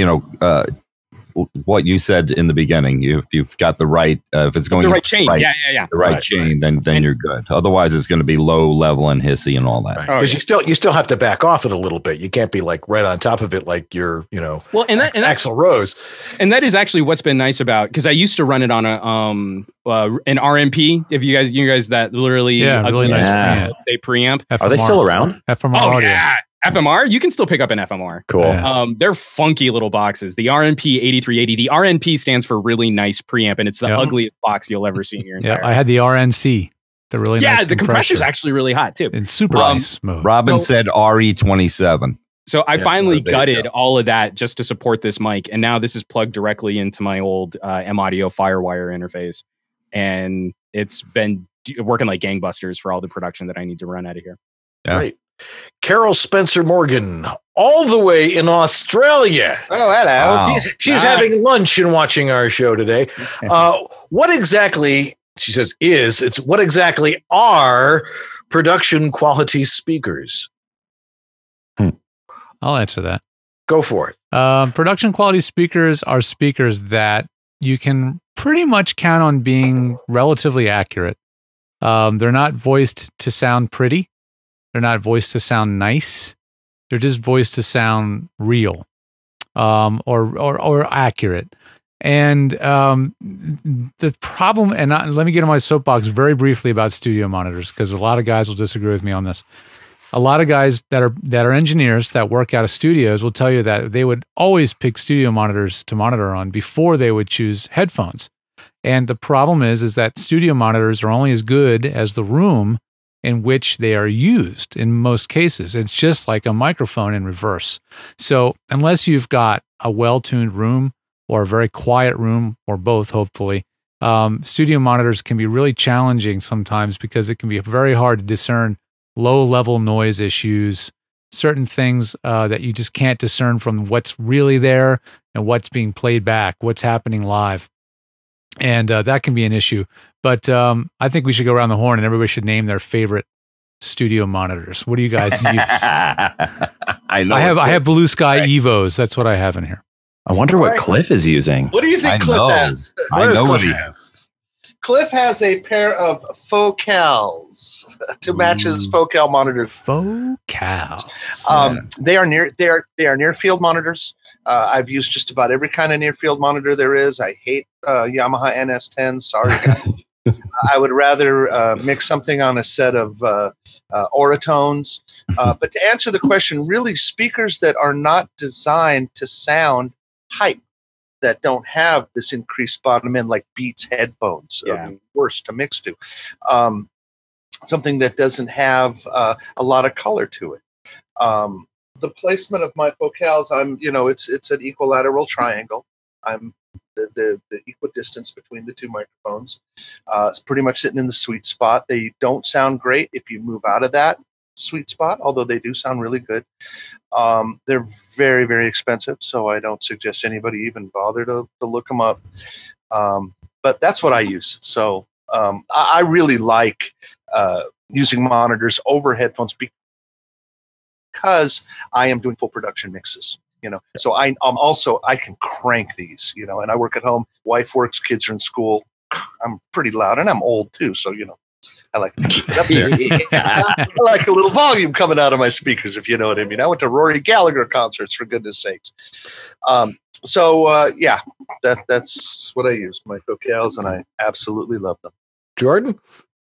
what you said in the beginning. If you've got the right, if it's going the right chain, the right chain, then you're good. Otherwise, it's going to be low level and hissy and all that. Because you still have to back off it a little bit. You can't be like right on top of it like you're and Axl Rose. And that is actually what's been nice about, because I used to run it on an RMP. If you guys that literally really nice preamp. FMR. Are they still around? FMR audio. Yeah. FMR, you can still pick up an FMR. Cool. They're funky little boxes. The RMP 8380. The RNP stands for really nice preamp, and it's the ugliest box you'll ever see in your entire life. I had the RNC. The really nice the compressor's actually really hot too. In super nice mode. Robin said RE27. So I finally gutted all of that just to support this mic, and now this is plugged directly into my old M Audio Firewire interface, and it's been working like gangbusters for all the production that I need to run out of here. Yeah. Great. Carol Spencer Morgan, all the way in Australia. Oh, hello. Wow. She's having lunch and watching our show today. What exactly, she says, what exactly are production quality speakers? I'll answer that. Go for it. Production quality speakers are speakers that you can pretty much count on being relatively accurate. They're not voiced to sound pretty. They're not voiced to sound nice. They're just voiced to sound real, or accurate. And the problem, and let me get on my soapbox very briefly about studio monitors, because a lot of guys will disagree with me on this. A lot of guys that are engineers that work out of studios will tell you that they would always pick studio monitors to monitor on before they would choose headphones. And the problem is that studio monitors are only as good as the room in which they are used in most cases. It's just like a microphone in reverse. So unless you've got a well-tuned room or a very quiet room, or both, hopefully, studio monitors can be really challenging sometimes, because it can be very hard to discern low-level noise issues, certain things that you just can't discern from what's really there and what's being played back, what's happening live. And that can be an issue. But I think we should go around the horn and everybody should name their favorite studio monitors. What do you guys use? I have Blue Sky Evos. That's what I have in here. I wonder what Cliff is using. What do you think Cliff has? I know what he has. Cliff has a pair of focals to match his focal monitors. Focals. They are near field monitors. I've used just about every kind of near field monitor there is. I hate Yamaha NS10s. Sorry. I would rather mix something on a set of Oratones. But to answer the question, really speakers that are not designed to sound hype, that don't have this increased bottom end, like Beats headphones, worse to mix to. Something that doesn't have a lot of color to it. The placement of my focals, it's an equilateral triangle. I'm the equidistance between the two microphones. It's pretty much sitting in the sweet spot. They don't sound great if you move out of that sweet spot, although they do sound really good. They're very, very expensive, so I don't suggest anybody even bother to look them up. But that's what I use. So I really like using monitors over headphones because I am doing full production mixes. So I can crank these. And I work at home. Wife works, kids are in school. I'm pretty loud, and I'm old too. So I like to keep it up there. I like a little volume coming out of my speakers, if you know what I mean. I went to Rory Gallagher concerts, for goodness sakes. That's what I use, my focals, and I absolutely love them. Jordan?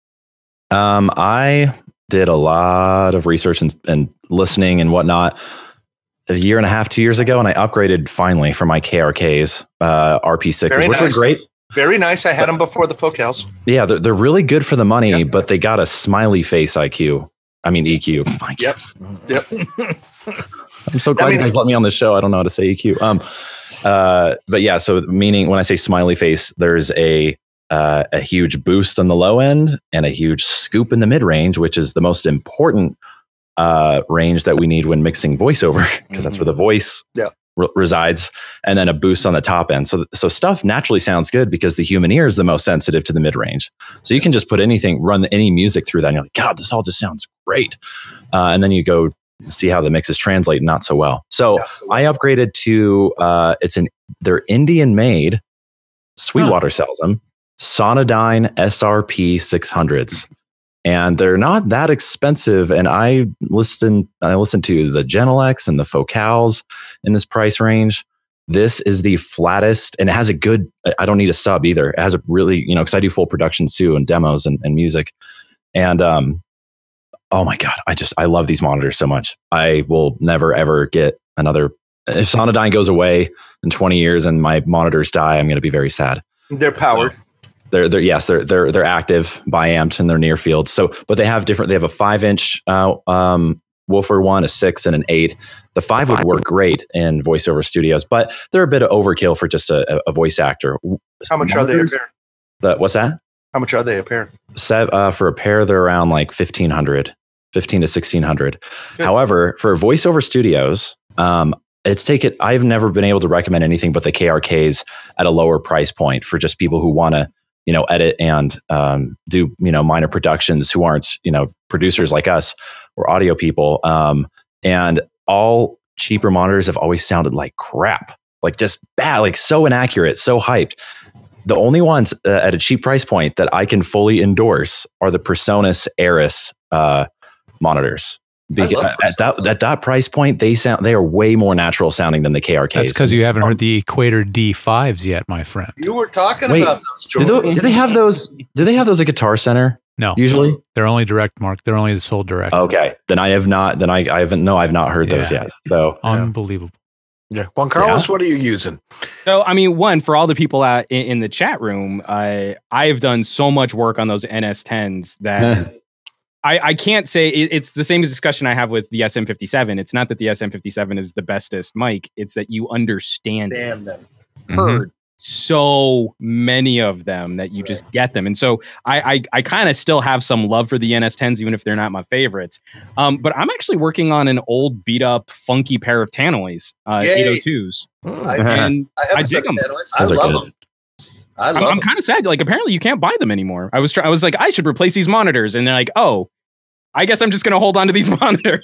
I did a lot of research and listening and whatnot a year and a half, 2 years ago, and I upgraded finally from my KRKs, RP6s, which are great. Very nice. I had them before the focals. Yeah, they're really good for the money, but they got a smiley face EQ. Yep. I'm so glad you guys let me on the show. I don't know how to say EQ. But yeah, so meaning when I say smiley face, there's a huge boost on the low end and a huge scoop in the mid range, which is the most important range that we need when mixing voiceover, because that's where the voice resides, and then a boost on the top end. So stuff naturally sounds good because the human ear is the most sensitive to the mid range. So you can just put run any music through that, and you're like, God, this all just sounds great. And then you go see how the mixes translate not so well. So I upgraded to they're Indian made. Sweetwater sells them. Sonodyne SRP 600s. And they're not that expensive. And I listened to the Genelecs and the Focals in this price range. This is the flattest, and it has a good, I don't need a sub either. It has a really, because I do full productions too and demos and music. And oh my God, I love these monitors so much. I will never, ever get another. If Sonodyne goes away in 20 years and my monitors die, I'm going to be very sad. They're powered. They're active, bi-amped, and they're near field. So, but they have a 5-inch woofer one, a 6, and an 8. The 5 would work great in voiceover studios, but they're a bit of overkill for just a voice actor. How much are they a pair? What's that? How much are they a pair? For a pair, they're around like $1,500, 15 to 1600. However, for voiceover studios, I've never been able to recommend anything but the KRKs at a lower price point for just people who want to, edit and do, minor productions, who aren't, producers like us or audio people. And all cheaper monitors have always sounded like crap, like just bad, like so inaccurate, so hyped. The only ones at a cheap price point that I can fully endorse are the PreSonus Aris monitors. At that price point, they are way more natural sounding than the KRKs. That's because you haven't heard the Equator D5s yet, my friend. You were talking about those, George. Do they have those? Do they have those at Guitar Center? No, usually they're only direct, Mark. They're only the sold direct. Okay, then I have not. Then I haven't. No, I've not heard those yet. So unbelievable. Yeah, Juan Carlos, what are you using? So, I mean, one, for all the people out in the chat room, I've done so much work on those NS10s that I can't say it's the same discussion I have with the SM57. It's not that the SM57 is the bestest mic. It's that you understand them. Heard so many of them that you just get them. And so I kind of still have some love for the NS10s, even if they're not my favorites. But I'm actually working on an old beat up funky pair of Tannoys, 802s. I dig them. I love them. I'm kind of sad. Like, apparently you can't buy them anymore. I was like, I should replace these monitors. And they're like, oh, I guess I'm just going to hold on to these monitors.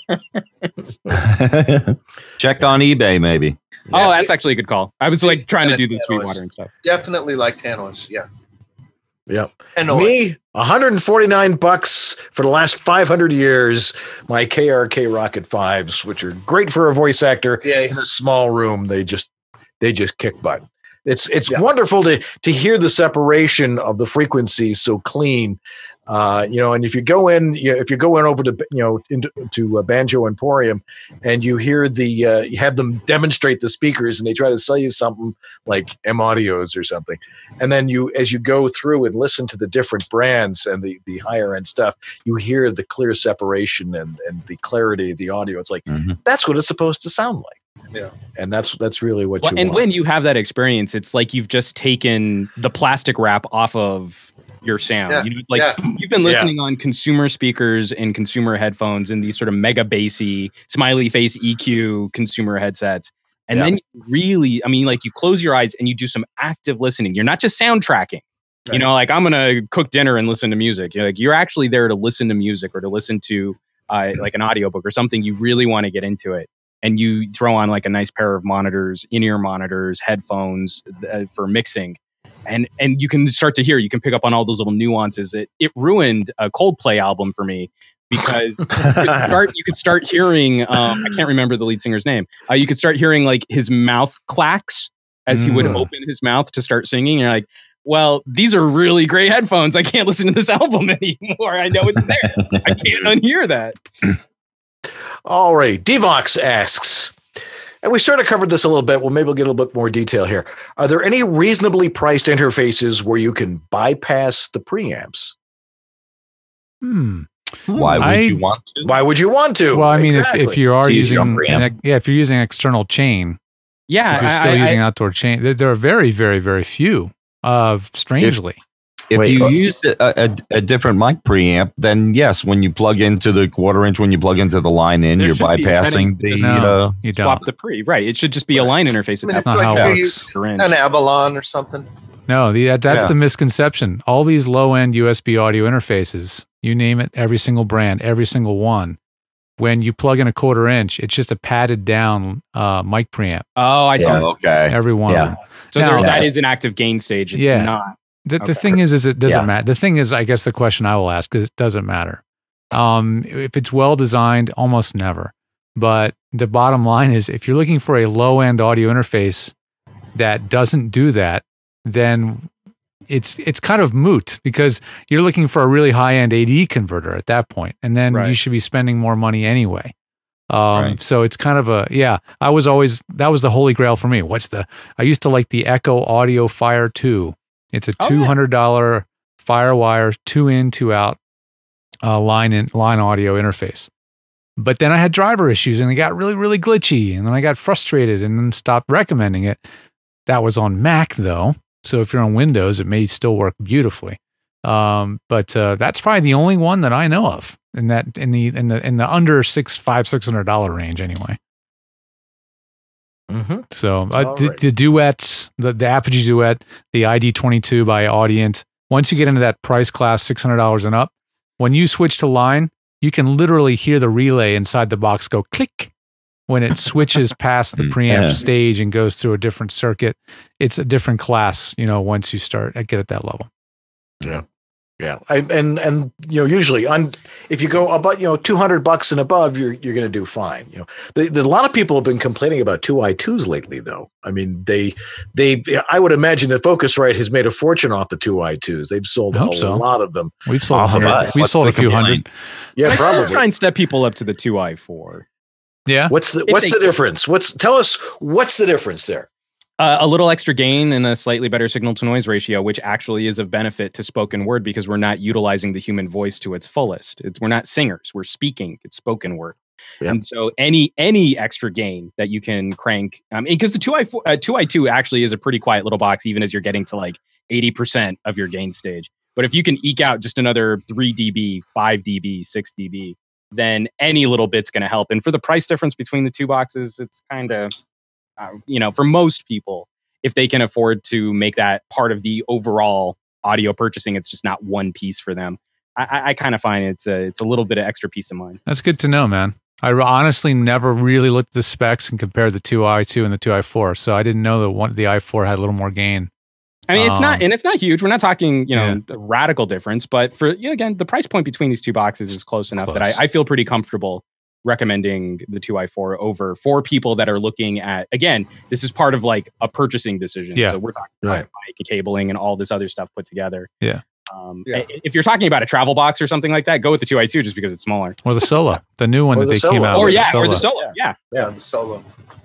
Check on eBay, maybe. Oh, that's actually a good call. I was like trying to do the Sweetwater and stuff. Definitely like Tannoys. Yeah. Yep. Me, $149 for the last 500 years. My KRK Rocket 5s, which are great for a voice actor in a small room. They just kick butt. It's wonderful to hear the separation of the frequencies so clean. And if you go in over to into Banjo Emporium and you hear you have them demonstrate the speakers and they try to sell you something like M Audios or something, and then as you go through and listen to the different brands and the higher end stuff, you hear the clear separation and the clarity of the audio. It's like that's what it's supposed to sound like. Yeah, and that's really what you want. When you have that experience, it's like you've just taken the plastic wrap off of your sound. You've been listening on consumer speakers and consumer headphones and these sort of mega bassy smiley face EQ consumer headsets. And then you close your eyes and you do some active listening. You're not just soundtracking. Right. Like I'm going to cook dinner and listen to music. You're actually there to listen to music or to listen to like an audiobook or something you really want to get into it. And you throw on like a nice pair of monitors, in-ear monitors, headphones for mixing. And you can start to hear, you can pick up on all those little nuances. It ruined a Coldplay album for me because you could start hearing, I can't remember the lead singer's name. You could start hearing like his mouth clacks as he would open his mouth to start singing. You're like, well, these are really great headphones. I can't listen to this album anymore. I know it's there. I can't unhear that. All right. Devox asks, and we sort of covered this a little bit. Well, maybe we'll get a little bit more detail here. Are there any reasonably priced interfaces where you can bypass the preamps? Why would you want to? Why would you want to? Well, I mean, if you are using, if you're using external chain, if you're still using outdoor chain, there are very, very, very few. Strangely, if you use a different mic preamp, then yes, when you plug into the quarter-inch, when you plug into the line in, you're bypassing the you don't swap the pre. Right, it should just be a line interface. That's not how it works. An Avalon or something. No, that's the misconception. All these low-end USB audio interfaces, you name it, every single brand, every single one. When you plug in a quarter-inch, it's just a padded down mic preamp. Oh, I see. Okay, every one. Yeah. So that is an active gain stage. It's not. The thing is it doesn't matter. The thing is, I guess the question I will ask is, it doesn't matter. If it's well designed, almost never. But the bottom line is, if you're looking for a low-end audio interface that doesn't do that, then it's kind of moot, because you're looking for a really high-end AD converter at that point, and then you should be spending more money anyway. So it's kind of that was the holy grail for me. I used to like the Echo Audio Fire 2. It's a $200 Firewire 2-in, 2-out line audio interface. But then I had driver issues and it got really, really glitchy, and then I got frustrated and then stopped recommending it. That was on Mac though. So if you're on Windows, it may still work beautifully. But that's probably the only one that I know of in the under $600 range anyway. Mm-hmm. So the duets, the Apogee Duet, the ID22 by Audient. Once you get into that price class, $600 and up, when you switch to line, you can literally hear the relay inside the box go click when it switches past the preamp stage and goes through a different circuit. It's a different class, once you get at that level. Yeah. Yeah. And usually if you go about, $200 and above, you're going to do fine. A lot of people have been complaining about 2i2s lately, though. I mean, I would imagine that Focusrite has made a fortune off the 2i2s. They've sold a lot of them. We've sold a few hundred. Yeah, probably. Try and step people up to the 2i4. Yeah. What's the difference? Tell us what's the difference there? A little extra gain and a slightly better signal to noise ratio, which actually is of benefit to spoken word because we're not utilizing the human voice to its fullest. We're not singers. We're speaking. It's spoken word. Yep. And so any extra gain that you can crank, because the 2i2 actually is a pretty quiet little box, even as you're getting to like 80% of your gain stage. But if you can eke out just another 3 dB, 5 dB, 6 dB, then any little bit's going to help. And for the price difference between the two boxes, it's kind of, for most people, if they can afford to make that part of the overall audio purchasing, it's just not one piece for them. I kind of find it's a little bit of extra peace of mind. That's good to know, man. I honestly never really looked at the specs and compared the 2i2 and the 2i4, so I didn't know that the i4 had a little more gain. I mean, it's not huge. We're not talking, a radical difference, but for again, the price point between these two boxes is close enough that I feel pretty comfortable recommending the 2i4 over for people that are looking at, again, this is part of like a purchasing decision. Yeah. So we're talking about mic and cabling and all this other stuff put together. Yeah. If you're talking about a travel box or something like that, go with the 2i2 just because it's smaller. Or the Solo, the new one that they came out with. Or the Solo. Yeah, the Solo.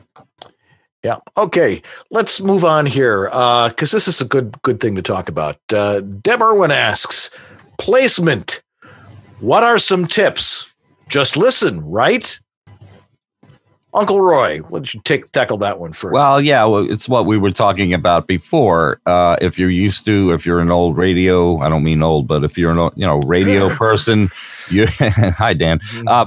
Yeah. Okay. Let's move on here because this is a good thing to talk about. Deb Irwin asks, placement. What are some tips? Just listen, right? Uncle Roy, why don't you tackle that one first? Well, it's what we were talking about before. If you're an old radio, I don't mean old, but if you're an radio person, hi Dan,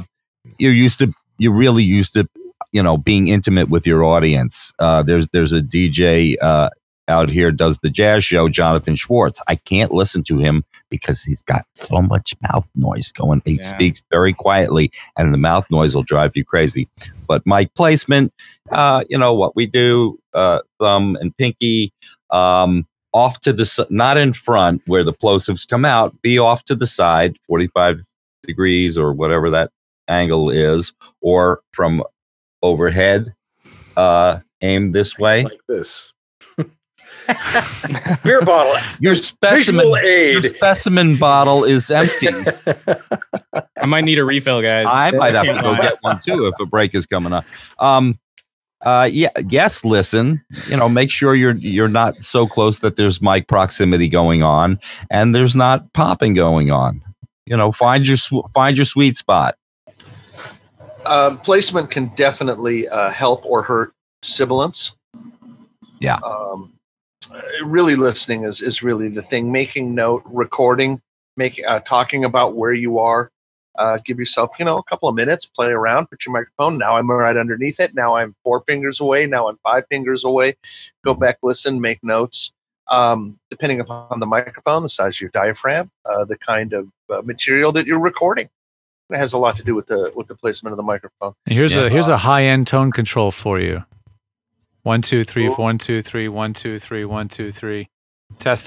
you're really used to being intimate with your audience. There's a DJ out here does the jazz show, Jonathan Schwartz. I can't listen to him because he's got so much mouth noise going. He speaks very quietly, and the mouth noise will drive you crazy. But mic placement, what we do, thumb and pinky, off to the not in front where the plosives come out. Be off to the side, 45 degrees or whatever that angle is, or from overhead, aim this way, like this. Beer bottle. Your specimen bottle is empty. I might need a refill, guys. I might have to go get one too if a break is coming up. Yes, listen. Make sure you're not so close that there's mic proximity going on and there's not popping going on. Find your sweet spot. Placement can definitely help or hurt sibilance. Yeah. Really listening is really the thing. Making note, recording, talking about where you are. Give yourself, a couple of minutes, play around, put your microphone. Now I'm right underneath it. Now I'm 4 fingers away. Now I'm 5 fingers away. Go back, listen, make notes. Depending upon the microphone, the size of your diaphragm, the kind of material that you're recording. It has a lot to do with the placement of the microphone. Here's a high-end tone control for you. 1 2 3 1 2 3 1 2 3 1 2 3. Test.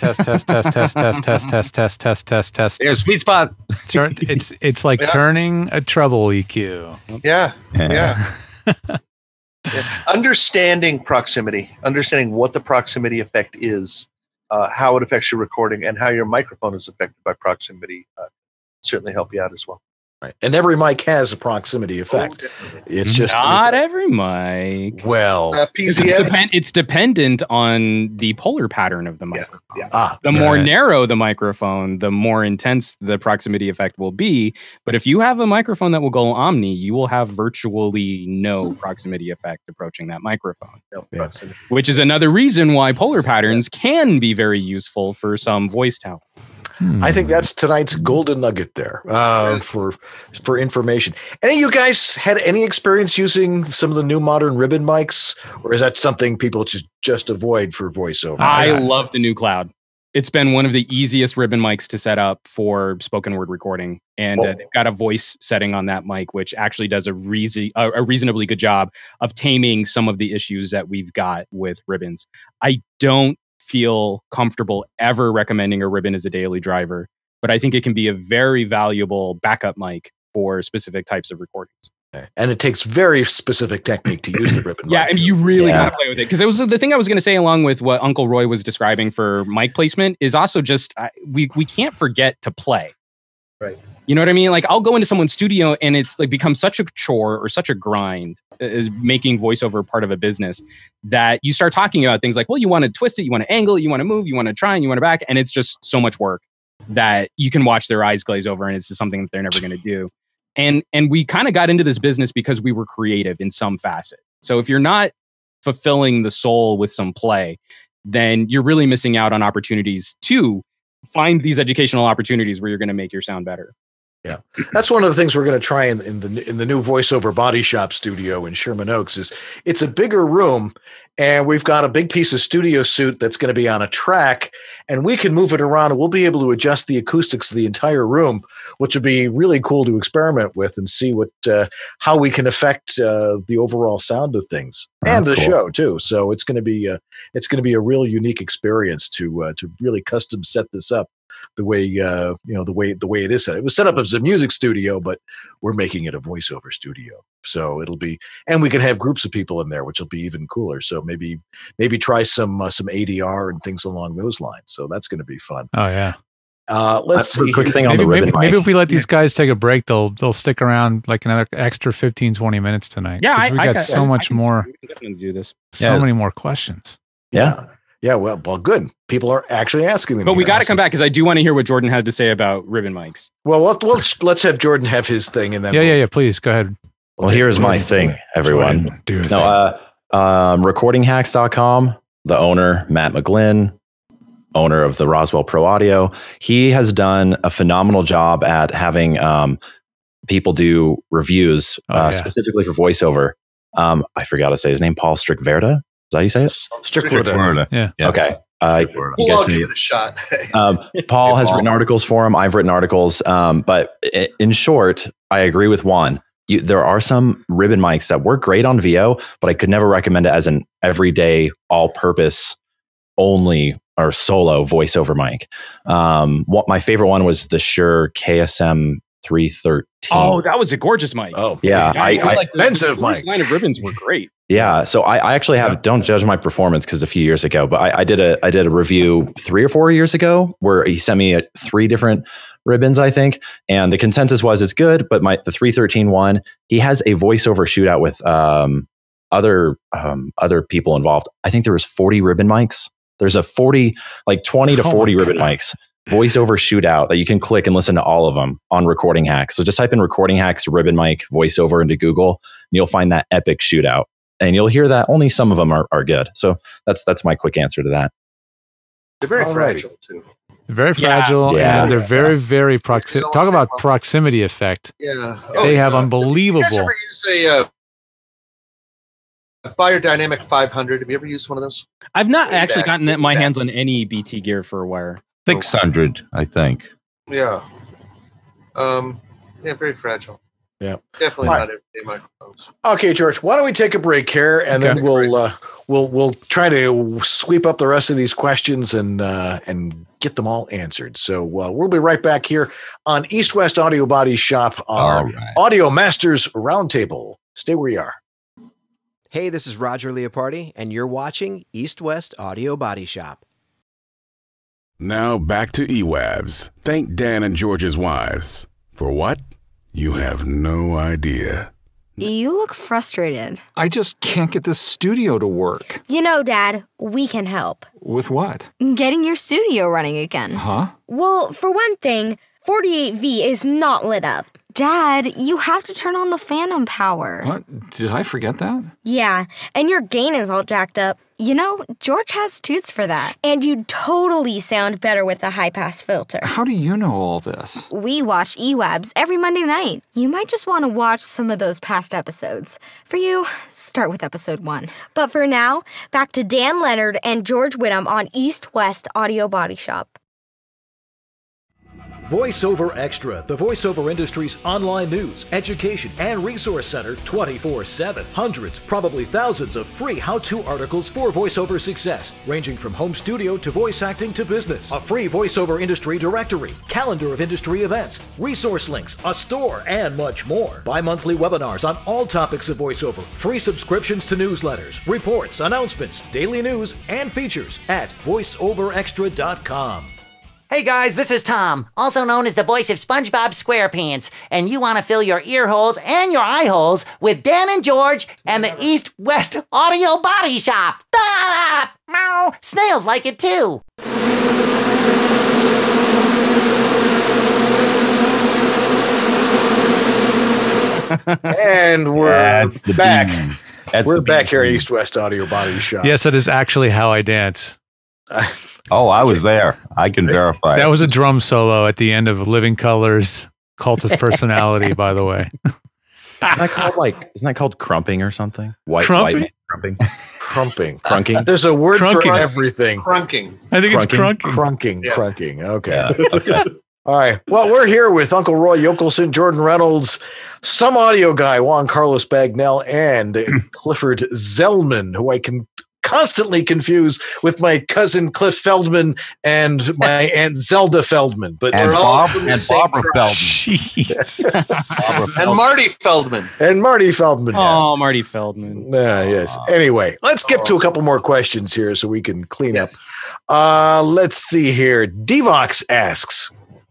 There's sweet spot. It's like turning a treble EQ. Yeah. Understanding proximity, understanding what the proximity effect is, how it affects your recording, and how your microphone is affected by proximity certainly help you out as well. Right. And every mic has a proximity effect. It's just not every mic. Well, it's dependent on the polar pattern of the microphone. Yeah. The more narrow the microphone, the more intense the proximity effect will be. But if you have a microphone that will go omni, you will have virtually no proximity effect approaching that microphone. Which is another reason why polar patterns can be very useful for some voice talent. I think that's tonight's golden nugget there for information. Any of you guys had any experience using some of the new modern ribbon mics, or is that something people just avoid for voiceover? I love the new Cloud. It's been one of the easiest ribbon mics to set up for spoken word recording. And they've got a voice setting on that mic, which actually does a reasonably good job of taming some of the issues that we've got with ribbons. I don't feel comfortable ever recommending a ribbon as a daily driver, but I think it can be a very valuable backup mic for specific types of recordings. And it takes very specific technique to use the ribbon. Yeah, and you really got to play with it. Because it was the thing I was going to say, along with what Uncle Roy was describing for mic placement, is also just we can't forget to play. Right. You know what I mean? Like, I'll go into someone's studio and it's like become such a chore or such a grind is making voiceover part of a business that you start talking about things like, well, you want to twist it, you want to angle it, you want to move, you want to try, and you want to back. And it's just so much work that you can watch their eyes glaze over, and it's just something that they're never going to do. And we kind of got into this business because we were creative in some facet. So if you're not fulfilling the soul with some play, then you're really missing out on opportunities to find these educational opportunities where you're going to make your sound better. Yeah, that's one of the things we're going to try in the new voiceover body shop studio in Sherman Oaks. Is it's a bigger room, and we've got a big piece of studio suite that's going to be on a track, and we can move it around, and we'll be able to adjust the acoustics of the entire room, which would be really cool to experiment with and see how we can affect the overall sound of things and the show too. So it's going to be a real unique experience to really custom set this up the way the way it is set. It was set up as a music studio, but we're making it a voiceover studio. So it'll be, and we can have groups of people in there, which will be even cooler. So maybe try some ADR and things along those lines. So that's going to be fun. Oh yeah. Let's see. Quick thing on the ribbon mic. Maybe if we let these guys take a break, they'll stick around like another extra 15, 20 minutes tonight. Yeah, we got so much more. We can definitely do this. So many more questions. Yeah. Yeah, well, good. People are actually asking them. But we got to come back because I do want to hear what Jordan has to say about ribbon mics. Well, let's have Jordan have his thing, and then yeah. Please go ahead. Well, here's my thing, everyone. Recordinghacks.com. The owner, Matt McGlynn, owner of the Roswell Pro Audio, he has done a phenomenal job at having people do reviews specifically for voiceover. I forgot to say his name, Paul Strickwerda. Is that how you say it? Strickwerda. Yeah. Okay. We'll all give it a shot. Paul has written articles for him. I've written articles. But in short, I agree with Juan. There are some ribbon mics that work great on VO, but I could never recommend it as an everyday, all-purpose, only or solo voiceover mic. What my favorite one was the Shure KSM 313. Oh, that was a gorgeous mic. Oh, yeah. Expensive mic. Line of ribbons were great. Yeah, so I actually have. Don't judge my performance because a few years ago, but I did a review 3 or 4 years ago where he sent me 3 different ribbons, I think, and the consensus was it's good. But the 313 one, he has a voiceover shootout with other people involved. I think there was 40 ribbon mics. There's a 20 to 40 ribbon mics voiceover shootout that you can click and listen to all of them on Recording Hacks. So just type in Recording Hacks ribbon mic voiceover into Google, and you'll find that epic shootout. And you'll hear that only some of them are good. So that's my quick answer to that. They're very fragile too. Very fragile, and they're very, very proximity. Talk about proximity effect. Yeah, they have unbelievable. Have you guys ever use a Biodynamic 500? Have you ever used one of those? I've not actually gotten my hands on any BT gear for a wire. 600, I think. Yeah. Very fragile. Yeah, definitely not everyday microphones. Okay, George, why don't we take a break here, and then we'll try to sweep up the rest of these questions and get them all answered. So we'll be right back here on East West Audio Body Shop, our Audio Masters Roundtable. Stay where you are. Hey, this is Roger Leopardi, and you're watching East West Audio Body Shop. Now back to EWABS. Thank Dan and George's wives. For what? You have no idea. You look frustrated. I just can't get this studio to work. You know, Dad, we can help. With what? Getting your studio running again. Huh? Well, for one thing, 48V is not lit up. Dad, you have to turn on the phantom power. What? Did I forget that? Yeah, and your gain is all jacked up. You know, George has toots for that. And you totally sound better with the high-pass filter. How do you know all this? We watch EWABS every Monday night. You might just want to watch some of those past episodes. For you, start with episode 1. But for now, back to Dan Leonard and George Whittam on East West Audio Body Shop. VoiceOver Extra, the voiceover industry's online news, education, and resource center 24/7. Hundreds, probably thousands of free how-to articles for voiceover success, ranging from home studio to voice acting to business. A free voiceover industry directory, calendar of industry events, resource links, a store, and much more. Bi-monthly webinars on all topics of voiceover, free subscriptions to newsletters, reports, announcements, daily news, and features at voiceoverextra.com. Hey guys, this is Tom, also known as the voice of SpongeBob SquarePants, and you want to fill your ear holes and your eye holes with Dan and George and the East West Audio Body Shop. Ah! Meow! Snails like it too. And we're back. We're back here at beam. East West Audio Body Shop. Yes, that is actually how I dance. Oh, I was there. I can verify. That was a drum solo at the end of Living Colors, Cult of Personality, by the way. Isn't that called crumping or something? Crumping? Crumping. Crumping. Crunking. There's a word Crunking. for everything. Crunking. I think it's Crunking. crunking. Crunking. Crunking. Okay. Yeah, okay. All right. Well, we're here with Uncle Roy Yokelson, Jordan Reynolds, some audio guy, Juan Carlos Bagnell, and Clifford Zellman, who I can constantly confused with my cousin Cliff Feldman and my aunt Zelda Feldman, but And we're all Bob and Barbara Feldman. Jeez. And Marty Feldman. And Marty Feldman. Oh, Marty Feldman. Yes. Anyway, let's get to a couple more questions here so we can clean up. Let's see here. Devox asks.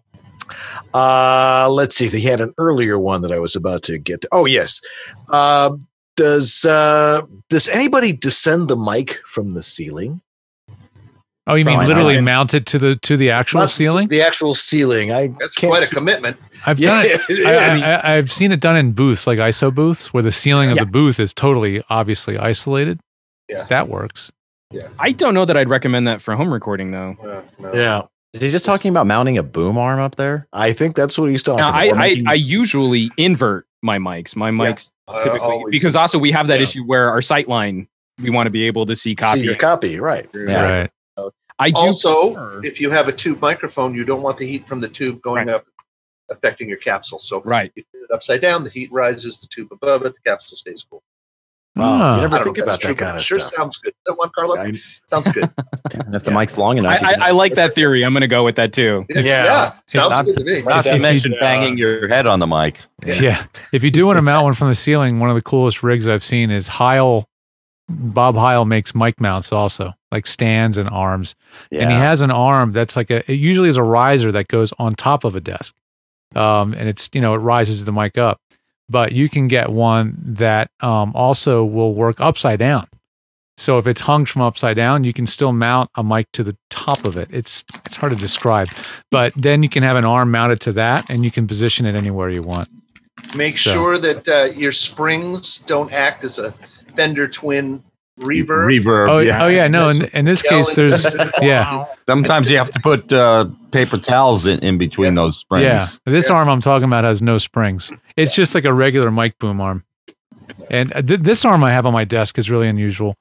Let's see. He had an earlier one that I was about to get to. Oh, yes. Does anybody descend the mic from the ceiling? Oh, you mean literally mounted to the actual Not ceiling? The actual ceiling. That's quite a commitment. I've done it. I've seen it done in booths, like ISO booths, where the ceiling of the booth is totally obviously isolated. Yeah, that works. Yeah, I don't know that I'd recommend that for home recording though. No. Yeah. Is he just talking about mounting a boom arm up there? I think that's what he's talking about. I usually invert my mics. My mics typically, because also we have that issue where our sight line, we want to be able to see copy. See your copy, right. Right. I do also, if you have a tube microphone, you don't want the heat from the tube going up, affecting your capsule. So you put it upside down, the heat rises, the tube above it, the capsule stays cool. Wow, you never think about that kind of stuff. stuff. Sounds good. That one, Carlos? Sounds good. And if the mic's long enough, I like that theory. I'm going to go with that too. Yeah. Sounds good to me. Not to mention banging your head on the mic. Yeah. If you do want to mount one from the ceiling, one of the coolest rigs I've seen is Bob Heil makes mic mounts also, like stands and arms. Yeah. And he has an arm that's like it usually is a riser that goes on top of a desk. And it's, it rises the mic up. But you can get one that also will work upside down. So if it's hung from upside down, you can still mount a mic to the top of it. It's hard to describe. But then you can have an arm mounted to that, and you can position it anywhere you want. Make sure that your springs don't act as a Fender Twin reverb. Oh yeah, no. In this case, there's Sometimes you have to put paper towels in between those springs. Yeah, this arm I'm talking about has no springs. It's just like a regular mic boom arm. And this arm I have on my desk is really unusual.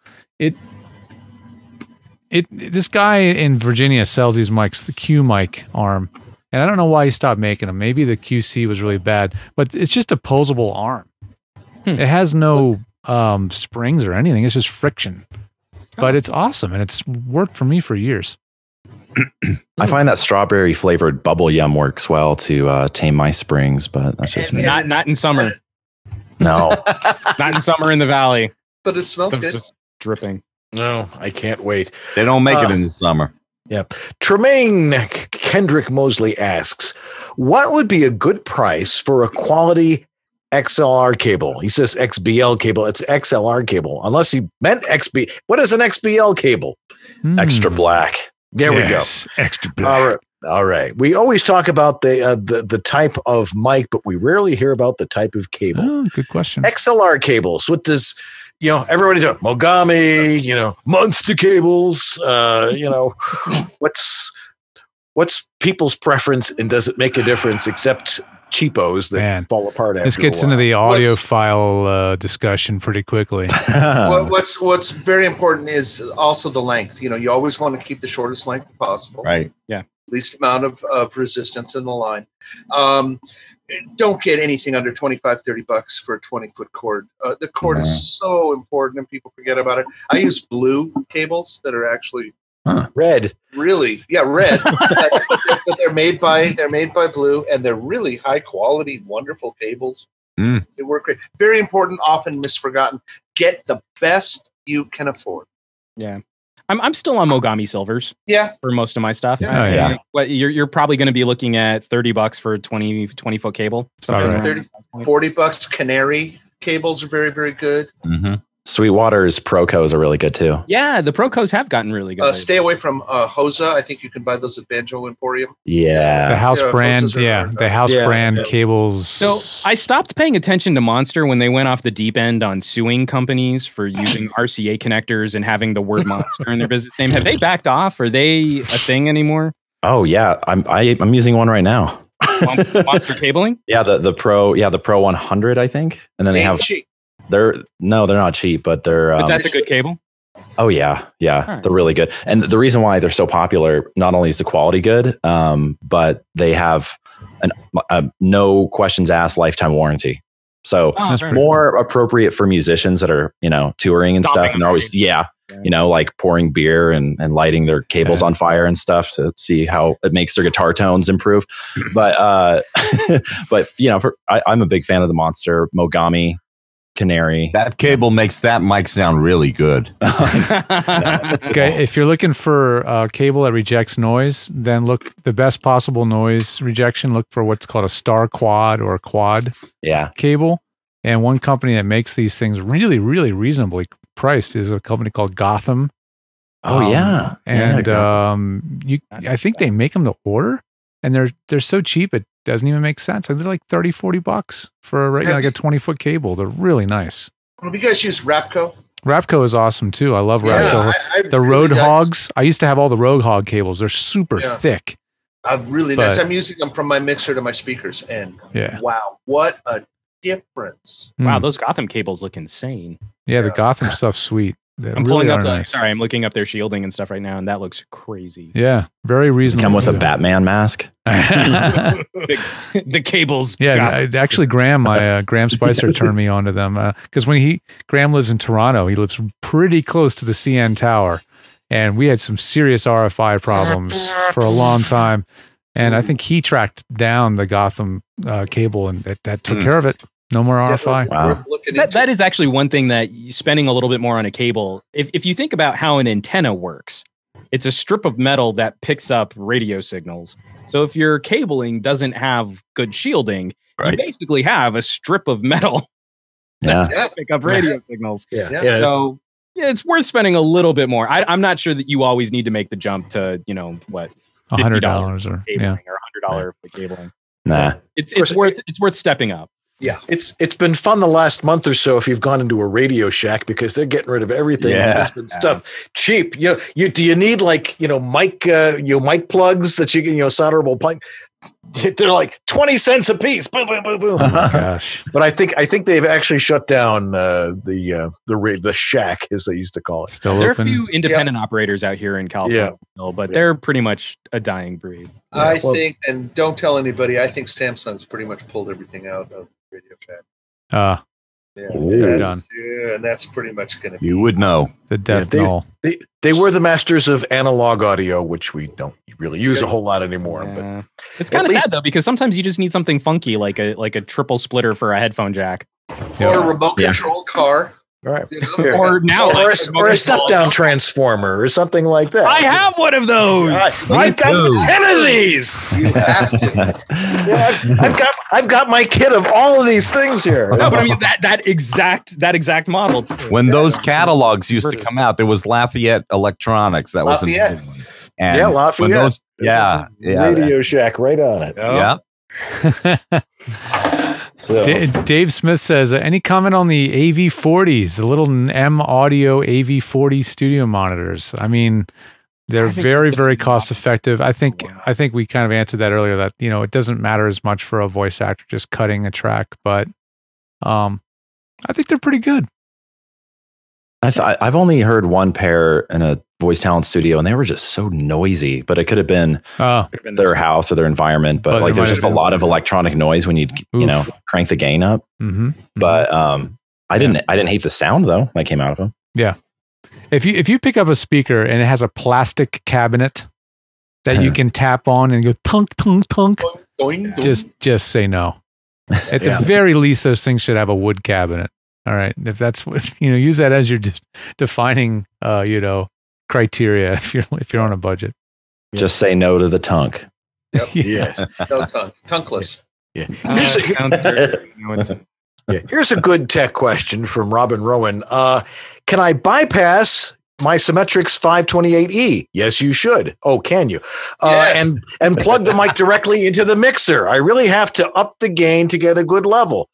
This guy in Virginia sells these mics, the Q mic arm, and I don't know why he stopped making them. Maybe the QC was really bad, but it's just a posable arm. It has no springs or anything. It's just friction, but it's awesome, and it's worked for me for years. I find that strawberry flavored bubble yum works well to tame my springs, but that's just me. Not in summer. No, not in summer in the valley. But it smells good. Just dripping. No, I can't wait. They don't make it in the summer. Yep. Tremaine Kendrick Mosley asks, what would be a good price for a quality XLR cable? He says XBL cable. It's XLR cable. Unless he meant XB. What is an XBL cable? Extra black. There we go. Extra black. All right. We always talk about the type of mic, but we rarely hear about the type of cable. Oh, good question. XLR cables. What does everybody do? Mogami, monster cables. What's people's preference, and does it make a difference? Except cheapos that fall apart after this gets into the audiophile discussion pretty quickly. What's very important is also the length. You always want to keep the shortest length possible. Right. Yeah. Least amount of resistance in the line. Don't get anything under $25-$30 for a 20-foot cord. The cord is so important, and people forget about it. I use blue cables that are actually red. Really, yeah, red. But they're made by Blue, and they're really high quality, wonderful cables. They work great. Very important, often misforgotten. Get the best you can afford. Yeah. I'm still on Mogami silvers. Yeah. For most of my stuff. Yeah. You're probably going to be looking at $30 for a 20-foot cable. $40 Canary cables are very, very good. Mm-hmm. Sweetwater's Procos are really good too. Yeah, the Procos have gotten really good. Stay away from Hosa. I think you can buy those at Banjo Emporium. Yeah. The house brand. The house brand cables. So I stopped paying attention to Monster when they went off the deep end on suing companies for using RCA connectors and having the word monster in their business name. Have they backed off? Are they a thing anymore? Oh yeah. I'm using one right now. Monster cabling? Yeah, the Pro, the Pro 100, I think. And then they have cheap. They're not cheap, but they're. But that's a good cable. Oh yeah, right. They're really good. And the reason why they're so popular, not only is the quality good, but they have a no questions asked lifetime warranty. So more appropriate for musicians that are touring and stuff, and they're always like pouring beer and lighting their cables on fire and stuff to see how it makes their guitar tones improve. But I'm a big fan of the Monster Mogami Canary. That cable makes that mic sound really good. Okay, if you're looking for a cable that rejects noise, then look the best possible noise rejection. Look for what's called a star quad or a quad cable. And one company that makes these things really, really reasonably priced is a company called Gotham. Oh yeah, and I think they make them to order, and they're so cheap it doesn't even make sense. They're like $30-$40 for a like a 20-foot cable. They're really nice. Have you guys used Rapco? Rapco is awesome too. I love Rapco. The Road Hogs. I used to have all the Road Hog cables. They're super thick. Really nice. I'm using them from my mixer to my speakers, and wow, what a difference! Wow, those Gotham cables look insane. Yeah, the Gotham stuff's sweet. I'm pulling up I'm looking up their shielding and stuff right now, and that looks crazy. Yeah, very reasonable. Come with a Batman mask. The cables. Yeah, actually, Graham Spicer turned me onto them because Graham lives in Toronto. He lives pretty close to the CN Tower, and we had some serious RFI problems for a long time. And I think he tracked down the Gotham cable, and that took care of it. No more RFI. Wow. That is actually one thing that spending a little bit more on a cable. If you think about how an antenna works, it's a strip of metal that picks up radio signals. So if your cabling doesn't have good shielding, you basically have a strip of metal that pick up radio signals. So it's worth spending a little bit more. I'm not sure that you always need to make the jump to $50 or $100 for cabling. Nah, it's worth stepping up. Yeah, it's been fun the last month or so if you've gone into a Radio Shack because they're getting rid of everything. Yeah. Stuff cheap. Do you need mic plugs that you can solderable pipe? They're like 20 cents a piece. Boom, boom, boom, boom. Oh my gosh! But I think they've actually shut down the shack, as they used to call it. Still there open. are a few independent operators out here in California, but they're pretty much a dying breed. I think, and don't tell anybody, I think Samsung's pretty much pulled everything out of Radio Shack. And that's pretty much going to be. You would know. The death knell. They were the masters of analog audio, which we don't really use a whole lot anymore. But it's kind of sad though, because sometimes you just need something funky, like a triple splitter for a headphone jack, or a remote control car. Right. Or a step down transformer or something like that. I have one of those. I've got 10 of these. You have to. I've got my kit of all of these things here. No, but I mean that exact model. When those catalogs used to come out, there was Lafayette Electronics. That was amazing. And yeah, Lafayette. Radio Shack right on it. Yeah. Dave Smith says, any comment on the AV40s, the little M Audio AV40 studio monitors? I mean, they're very cost effective. I think we kind of answered that earlier, that, you know, it doesn't matter as much for a voice actor just cutting a track, but I think they're pretty good. I've only heard one pair in a voice talent studio, and they were just so noisy. But it could have been their house or their environment. But like, there's just a lot of electronic noise when you know, crank the gain up. But I didn't hate the sound though that came out of them. Yeah, if you pick up a speaker and it has a plastic cabinet that you can tap on and go tunk tunk tunk, just say no. At the very least, those things should have a wood cabinet. All right, if that's what, you know, use that as your defining you know, criteria if you're on a budget. Just say no to the tunk. Yep. Yes. No tunk. Tunkless. Yeah. Here's a good tech question from Robin Rowan. Can I bypass my Symmetrix 528E? Yes, you should. Oh, can you? Yes. And plug the mic directly into the mixer. I really have to up the gain to get a good level.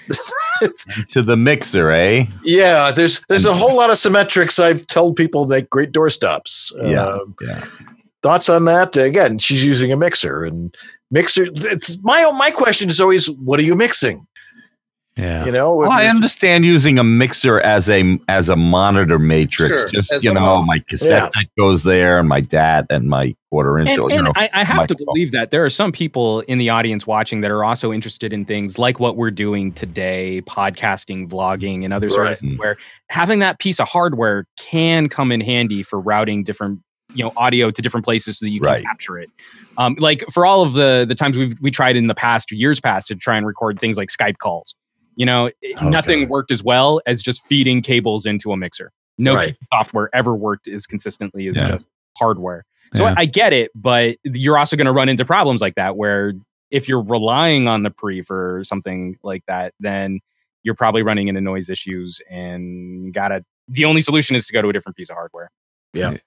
To the mixer, eh? Yeah, there's a whole lot of Symmetrics I've told people make great doorstops. Thoughts on that? Again, she's using a mixer, and mixer. It's my question is always, what are you mixing? Yeah, you know. Well, I understand using a mixer as a monitor matrix. Sure, just, you know, my cassette deck goes there, and my DAT and my quarter-inch. And I have to believe that there are some people in the audience watching that are also interested in things like what we're doing today, podcasting, vlogging, and other sort of things, where having that piece of hardware can come in handy for routing different, you know, audio to different places so that you can capture it. Like for all of the times we tried in the past, years past, to try and record things like Skype calls. You know, nothing worked as well as just feeding cables into a mixer. No software ever worked as consistently as just hardware. So I get it, but you're also going to run into problems like that, where if you're relying on the pre for something like that, then you're probably running into noise issues, and the only solution is to go to a different piece of hardware. Yeah.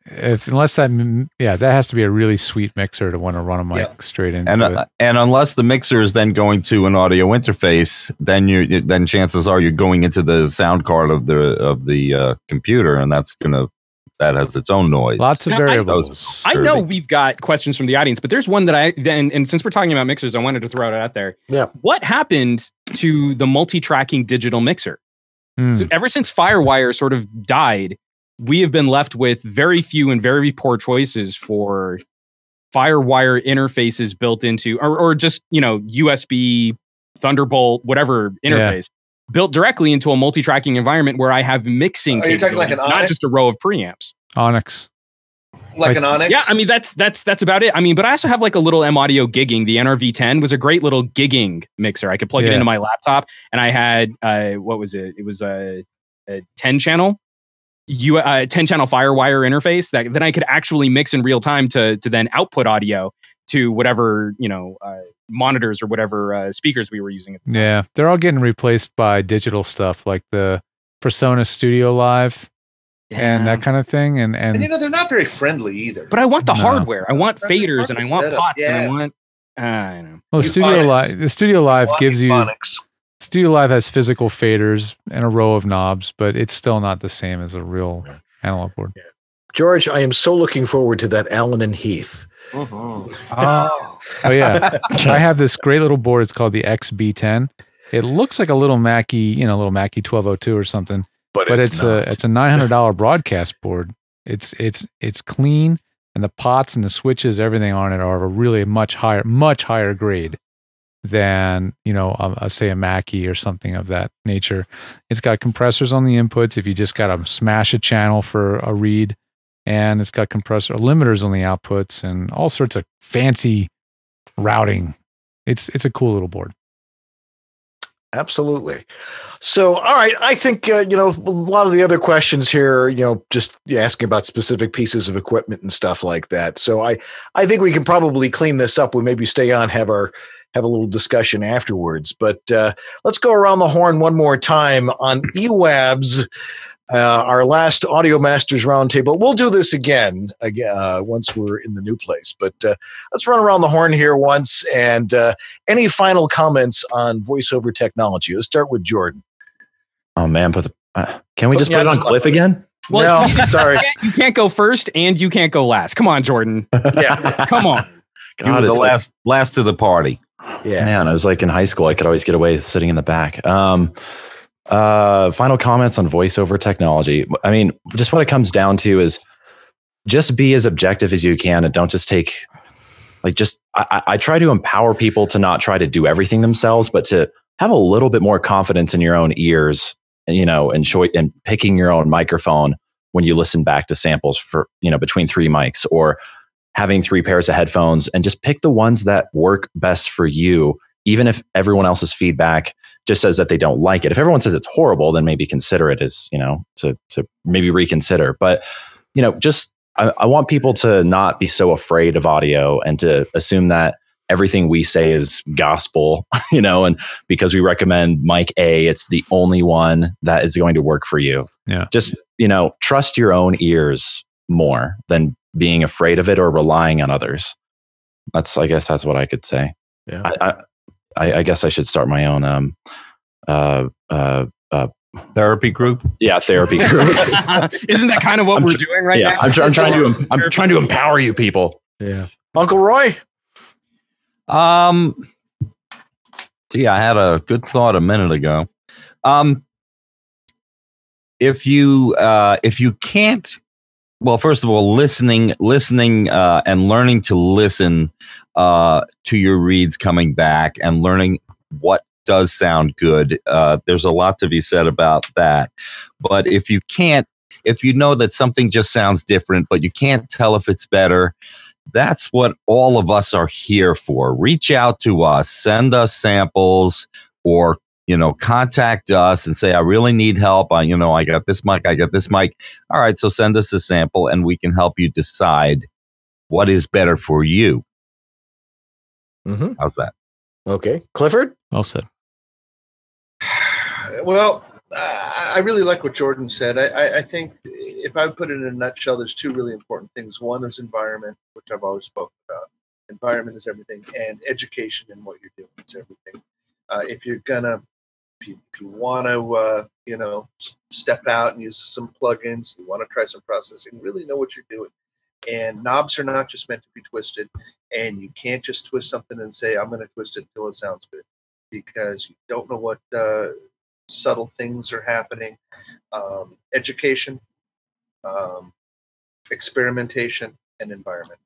That has to be a really sweet mixer to want to run a mic straight into it. And unless the mixer is then going to an audio interface, then chances are you're going into the sound card of the computer, and that has its own noise. Lots of variables. I know we've got questions from the audience, but there's one that and since we're talking about mixers, I wanted to throw it out there. Yeah. What happened to the multi-tracking digital mixer? So ever since FireWire sort of died, we have been left with very few and very poor choices for FireWire interfaces built into, or just, you know, USB, Thunderbolt, whatever interface, built directly into a multi-tracking environment where I have mixing. Are you talking like an Onyx? Not just a row of preamps. Onyx. Like an Onyx? Yeah, I mean, that's about it. I mean, but I also have like a little M Audio gigging. The NRV10 was a great little gigging mixer. I could plug it into my laptop, and I had, what was it? It was a 10-channel. 10-channel FireWire interface that then I could actually mix in real time to then output audio to whatever, you know, monitors or whatever speakers we were using at the time. Yeah, they're all getting replaced by digital stuff like the Persona Studio Live and that kind of thing. And you know, they're not very friendly either. But I want the hardware. I want faders and I want pots and I want I know. Well, the Studio Live gives you Studio Live has physical faders and a row of knobs, but it's still not the same as a real analog board. Yeah. George, I am so looking forward to that Allen and Heath. Oh yeah. I have this great little board. It's called the XB10. It looks like a little Mackie, you know, little Mackie 1202 or something, but it's a $900 broadcast board. It's clean, and the pots and the switches, everything on it are really much higher grade than, you know, say a Mackie or something of that nature. It's got compressors on the inputs if you just got to smash a channel for a read, and it's got limiters on the outputs and all sorts of fancy routing. It's a cool little board. Absolutely. So, all right. I think, you know, a lot of the other questions here, you know, just asking about specific pieces of equipment and stuff like that. So I think we can probably clean this up. We'll maybe stay on, have a little discussion afterwards, but let's go around the horn one more time on EWABS. our last Audio Masters Roundtable. We'll do this again once we're in the new place. But let's run around the horn here once. And any final comments on voiceover technology? Let's start with Jordan. Oh, man. Can we just put it on Cliff again? Well, no, sorry. You can't go first and you can't go last. Come on, Jordan. Yeah. Come on. You were the last to the party. Yeah. Man, I was like in high school. I could always get away with sitting in the back. Final comments on voiceover technology. I mean, just what it comes down to is just be as objective as you can and don't just take I try to empower people to not try to do everything themselves, but to have a little bit more confidence in your own ears and, and picking your own microphone when you listen back to samples for, between 3 mics, or having 3 pairs of headphones, and just pick the ones that work best for you. Even if everyone else's feedback just says that they don't like it. If everyone says it's horrible, then maybe consider it as, to maybe reconsider. But, I want people to not be so afraid of audio and to assume that everything we say is gospel, and because we recommend mic A, it's the only one that is going to work for you. Yeah. Just, trust your own ears more than being afraid of it or relying on others. I guess that's what I could say. Yeah. I guess I should start my own therapy group. Yeah, therapy group. Isn't that kind of what we're doing right now? I'm trying to empower you people. Yeah. Uncle Roy? Gee, I had a good thought a minute ago. If you can't, well, first of all, listening, and learning to listen to your reads coming back and learning what does sound good. There's a lot to be said about that. But if you know that something just sounds different, but you can't tell if it's better, that's what all of us are here for. Reach out to us, send us samples, or contact us and say, I really need help. I got this mic. All right, so send us a sample and we can help you decide what is better for you. Mm-hmm. How's that? Okay. Clifford? Well said. Well, I really like what Jordan said. I think if I put it in a nutshell, there's 2 really important things. One is environment, which I've always spoken about. Environment is everything, and education in what you're doing is everything. If you want to, step out and use some plugins, you want to try some processing, really know what you're doing. And knobs are not just meant to be twisted, and you can't just twist something and say, I'm going to twist it until it sounds good, because you don't know what subtle things are happening. Education, experimentation, and environment.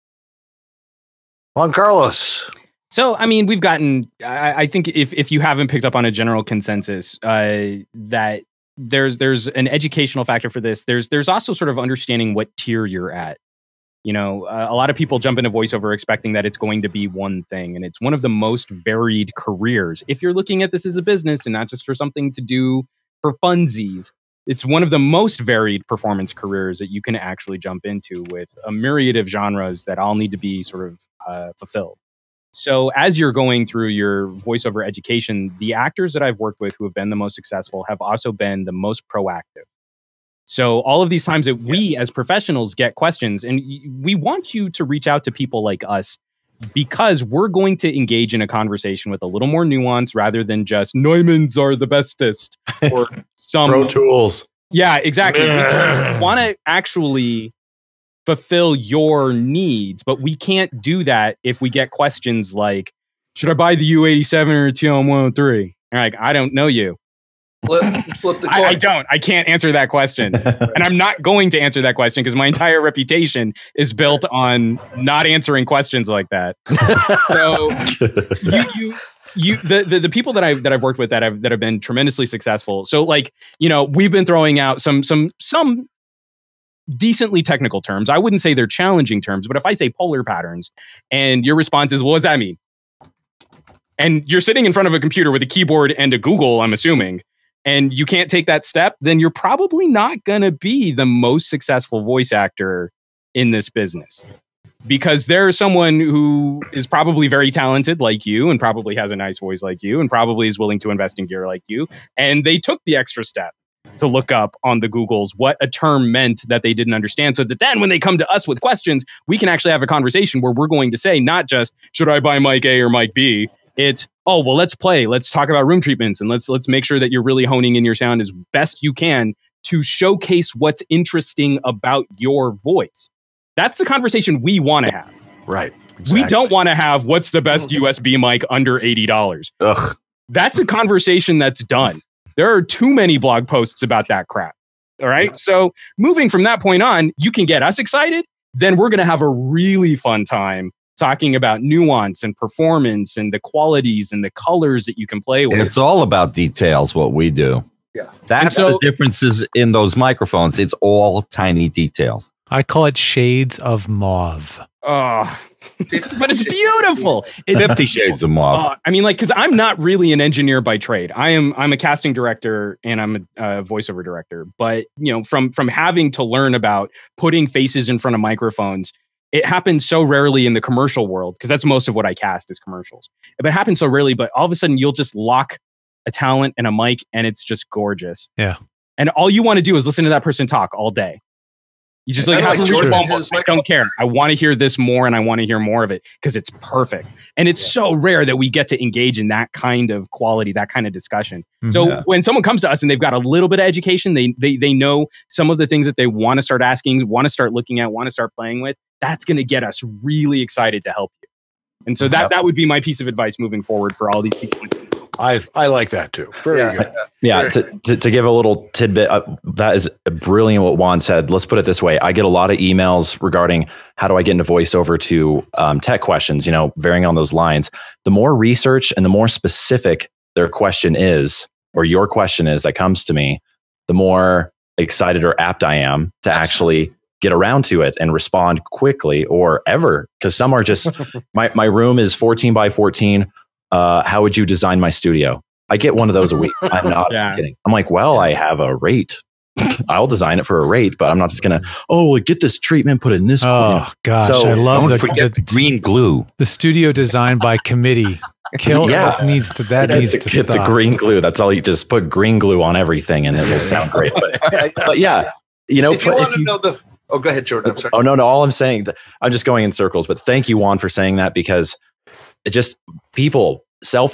Juan Carlos. So, I mean, we've gotten, I think if you haven't picked up on a general consensus, that there's an educational factor for this. There's also sort of understanding what tier you're at. A lot of people jump into voiceover expecting that it's going to be one thing, and it's one of the most varied careers. If you're looking at this as a business and not just for something to do for funsies, it's one of the most varied performance careers that you can actually jump into, with a myriad of genres that all need to be sort of fulfilled. So as you're going through your voiceover education, the actors that I've worked with who have been the most successful have also been the most proactive. So all of these times that we as professionals get questions, and we want you to reach out to people like us, because we're going to engage in a conversation with a little more nuance rather than just Neumanns are the bestest or some Pro Tools. Yeah, exactly. We want to actually fulfill your needs, but we can't do that if we get questions like, should I buy the U87 or a TM103? And like, I don't know you. Flip the coin. I don't. I can't answer that question. And I'm not going to answer that question because my entire reputation is built on not answering questions like that. So the people that I've worked with that have been tremendously successful. So we've been throwing out some decently technical terms. I wouldn't say they're challenging terms, but if I say polar patterns and your response is, well, what does that mean? And you're sitting in front of a computer with a keyboard and a Google, I'm assuming, and you can't take that step, then you're probably not going to be the most successful voice actor in this business. Because there's someone who is probably very talented like you and probably has a nice voice like you and probably is willing to invest in gear like you. And they took the extra step. to look up on the Googles what a term meant that they didn't understand, so that then when they come to us with questions, we can actually have a conversation where we're going to say not just, should I buy mic A or mic B? It's, oh, well, let's play. Let's talk about room treatments, and let's make sure that you're really honing in your sound as best you can to showcase what's interesting about your voice. That's the conversation we want to have. Right. Exactly. We don't want to have what's the best USB mic under $80. Ugh. That's a conversation that's done. There are too many blog posts about that crap. All right. Yeah. So moving from that point on, you can get us excited. Then we're going to have a really fun time talking about nuance and performance and the qualities and the colors that you can play with. It's all about details, what we do. Yeah. That's the differences in those microphones. It's all tiny details. I call it shades of mauve. Oh, but it's beautiful. It's 50 shades of mauve. I mean, like, because I'm not really an engineer by trade. I'm a casting director and I'm a voiceover director. But, you know, from having to learn about putting faces in front of microphones, it happens so rarely in the commercial world, because that's most of what I cast is commercials. But it happens so rarely, but all of a sudden you'll just lock a talent and a mic and it's just gorgeous. Yeah. And all you want to do is listen to that person talk all day. You just like, I don't care. I want to hear this more and I want to hear more of it because it's perfect. And it's so rare that we get to engage in that kind of quality, that kind of discussion. So when someone comes to us and they've got a little bit of education, they know some of the things that they want to start asking, want to start looking at, want to start playing with, that's going to get us really excited to help you. And so that would be my piece of advice moving forward for all these people. I like that too. Very good. Yeah. To give a little tidbit, that is brilliant what Juan said. Let's put it this way. I get a lot of emails regarding how do I get into voiceover to tech questions, you know, varying on those lines. The more research and the more specific their question is, or your question is that comes to me, the more excited or apt I am to actually get around to it and respond quickly or ever. Because some are just, my room is 14 by 14. How would you design my studio? I get one of those a week. I'm not kidding. I'm like, well, I have a rate. I'll design it for a rate, but I'm not just going to, get this treatment, put in this. Oh, gosh. So I love the green glue. The studio design by committee. That needs to get stop. the green glue. That's all. You just put green glue on everything and it will sound great. But yeah, you know, if you want to know the, oh, go ahead, Jordan. I'm sorry. Oh, no. All I'm saying, I'm just going in circles, but thank you, Juan, for saying that, because it just people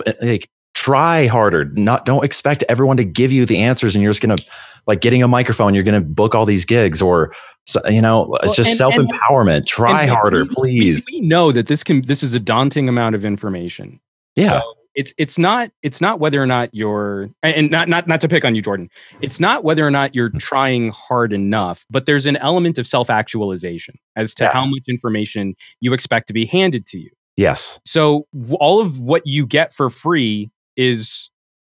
try harder. Don't expect everyone to give you the answers, and you're just gonna, like, getting a microphone, you're gonna book all these gigs, or it's just self-empowerment. Try harder, please. We know that this is a daunting amount of information. Yeah. So it's not whether or not you're, and not to pick on you, Jordan. It's not whether or not you're trying hard enough, but there's an element of self-actualization as to how much information you expect to be handed to you. Yes. So all of what you get for free is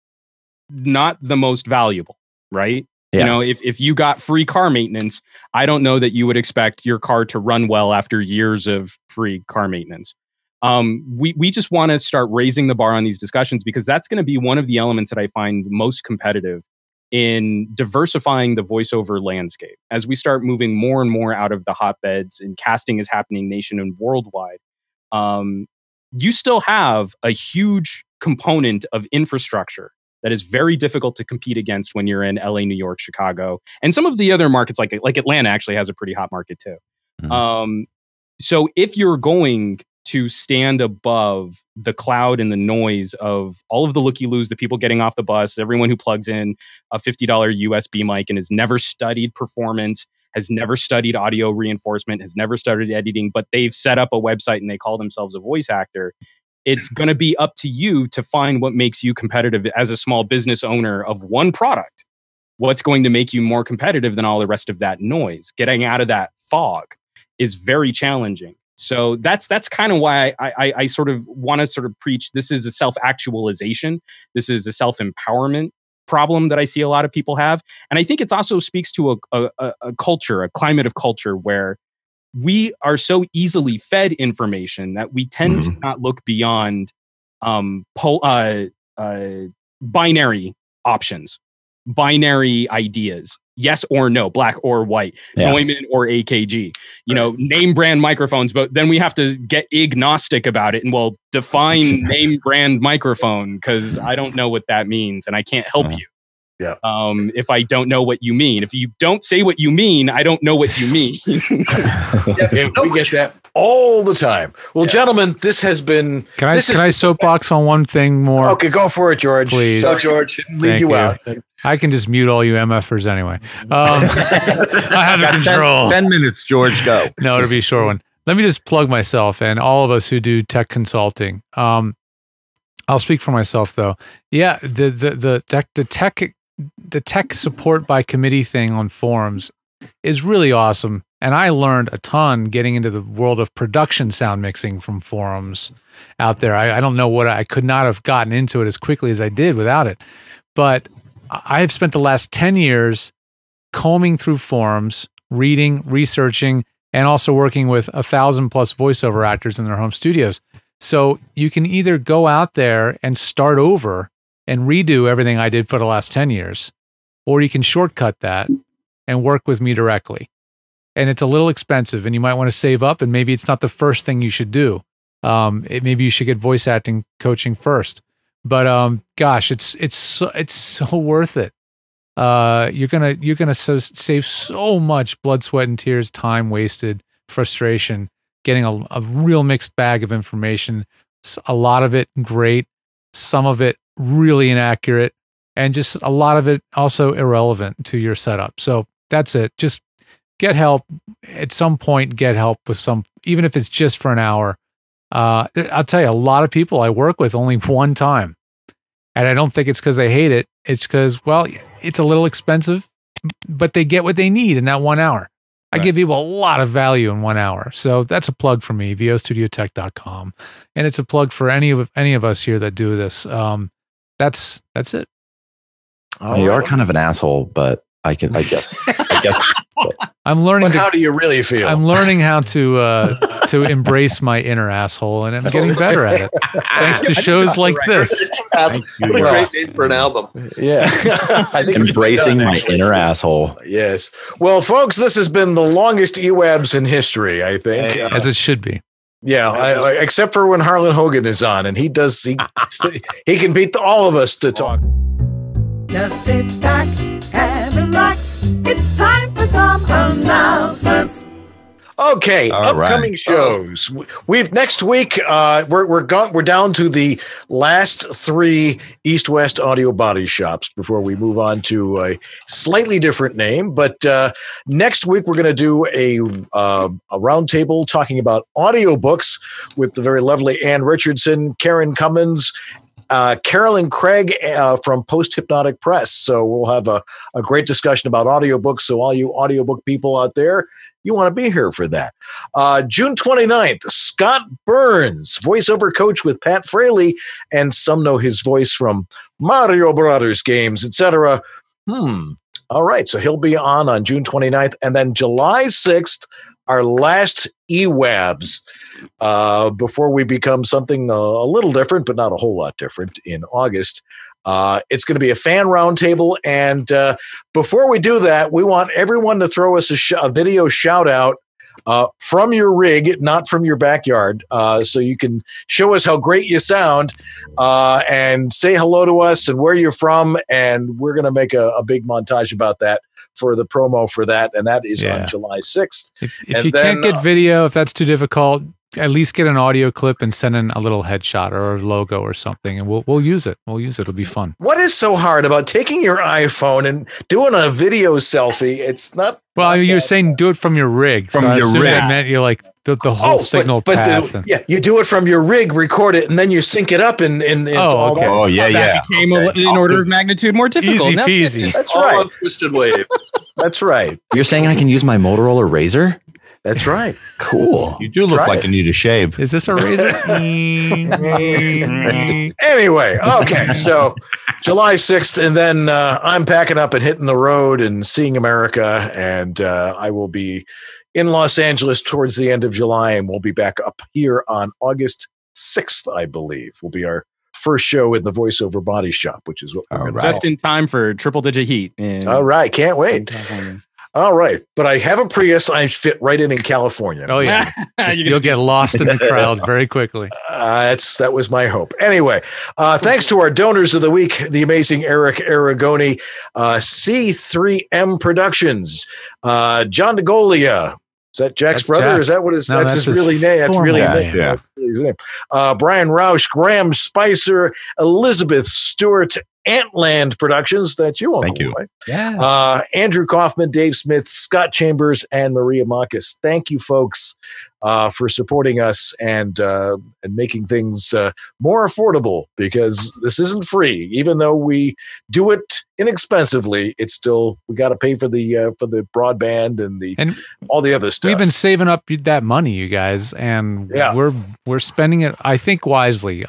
not the most valuable, right? Yeah. You know, if you got free car maintenance, I don't know that you would expect your car to run well after years of free car maintenance. We just want to start raising the bar on these discussions, because that's going to be one of the elements that I find most competitive in diversifying the voiceover landscape. As we start moving more and more out of the hotbeds and casting is happening nation and worldwide, you still have a huge component of infrastructure that is very difficult to compete against when you're in LA, New York, Chicago, and some of the other markets like Atlanta actually has a pretty hot market too. So if you're going to stand above the cloud and the noise of all of the looky-loos, the people getting off the bus, everyone who plugs in a $50 USB mic and has never studied performance, has never studied audio reinforcement, has never studied editing, but they've set up a website and they call themselves a voice actor, it's going to be up to you to find what makes you competitive as a small business owner of one product. What's going to make you more competitive than all the rest of that noise? Getting out of that fog is very challenging. So that's kind of why I sort of want to sort of preach this is a self-actualization. This is a self-empowerment problem that I see a lot of people have. And I think it also speaks to a culture, a climate of culture where we are so easily fed information that we tend to not look beyond binary options, binary ideas. Yes or no, black or white, Neumann or AKG, name brand microphones. But then we have to get agnostic about it and define name brand microphone, because I don't know what that means and I can't help you. Yeah. If I don't know what you mean. If you don't say what you mean, I don't know what you mean. We get that all the time. Well, gentlemen, this has been. Can I soapbox on one thing more? Okay, go for it, George. Please. Go, George. Leave you out. I can just mute all you MFers anyway. I have the control. 10 minutes, George, go. No, it'll be a short one. Let me just plug myself and all of us who do tech consulting. I'll speak for myself though. Yeah, the tech support by committee thing on forums is really awesome. And I learned a ton getting into the world of production sound mixing from forums out there. I don't know what I could not have gotten into it as quickly as I did without it. But I have spent the last 10 years combing through forums, reading, researching, and also working with 1,000+ voiceover actors in their home studios. So you can either go out there and start over and redo everything I did for the last 10 years, or you can shortcut that and work with me directly. And it's a little expensive, and you might want to save up, and maybe it's not the first thing you should do. Maybe you should get voice acting coaching first. But gosh, it's so worth it. You're gonna save so much blood, sweat, and tears, time wasted, frustration, getting a real mixed bag of information. A lot of it great, some of it really inaccurate, and just a lot of it also irrelevant to your setup. So that's it. Just get help at some point. Get help with even if it's just for an hour. I'll tell you, a lot of people I work with only one time. And I don't think it's because they hate it. It's because, well, it's a little expensive, but they get what they need in that 1 hour. I give people a lot of value in 1 hour. So that's a plug for me, vostudiotech.com. And it's a plug for any of us here that do this. That's it. You are kind of an asshole, but I guess. I'm learning. But how do you really feel? I'm learning how to embrace my inner asshole, and I'm getting better at it. Thanks to shows like this. What a great name for an album. Yeah. I think embracing my inner asshole. Yes. Well, folks, this has been the longest EWABS in history, I think. As it should be. Yeah, except for when Harlan Hogan is on, and he can beat all of us to talk. Just sit back and relax. It's time for some announcements. Okay, upcoming shows. Next week. We're down to the last 3 East-West audio body shops before we move on to a slightly different name. But next week we're going to do a roundtable talking about audiobooks with the very lovely Ann Richardson, Karen Cummins, Carolyn Craig from Post Hypnotic Press. So we'll have a great discussion about audiobooks. So all you audiobook people out there, you want to be here for that. June 29th, Scott Burns, voiceover coach with Pat Fraley, and some know his voice from Mario Brothers games, etc. All right, so he'll be on June 29th. And then July 6th, our last EWABS, before we become something a little different, but not a whole lot different in August. It's going to be a fan roundtable. And before we do that, we want everyone to throw us a video shout out from your rig, not from your backyard. So you can show us how great you sound and say hello to us and where you're from. And we're going to make a big montage about that for the promo for that. And that is on July 6th. If you can't get video, if that's too difficult, at least get an audio clip and send in a little headshot or a logo or something, and we'll use it. We'll use it. It'll be fun. What is so hard about taking your iPhone and doing a video selfie? It's not. Well, you were saying do it from your rig. From so your rig. That meant you're like the whole signal path. You do it from your rig, record it, and then you sync it up. And all that. Oh, yeah. That became an order of magnitude more difficult. Easy peasy. That's right. Twisted wave. That's right. You're saying I can use my Motorola Razr? That's right. Cool. You do look like you need a shave. Is this a razor? Anyway, okay. So July 6th, and then I'm packing up and hitting the road and seeing America. And I will be in Los Angeles towards the end of July, and we'll be back up here on August 6th, I believe. Will be our first show in the voiceover body shop, which is what we're going to just in time for triple digit heat. All right. Can't wait. All right, but I have a Prius. I fit right in California. Oh yeah, you'll get lost in the crowd very quickly. That was my hope. Anyway, thanks to our donors of the week, the amazing Eric Aragoni, C3M Productions, John DeGolia. Is that Jack's brother? Jack. Is that what that's his really name? That's really name. Yeah. His name. Brian Roush, Graham Spicer, Elizabeth Stewart, Antland Productions. That's you. Thank you. Way. Yeah. Andrew Kaufman, Dave Smith, Scott Chambers, and Maria Marcus. Thank you, folks, for supporting us and making things more affordable, because this isn't free. Even though we do it inexpensively, it's still, we got to pay for the broadband and all the other stuff. We've been saving up that money, you guys, and we're spending it, I think, wisely.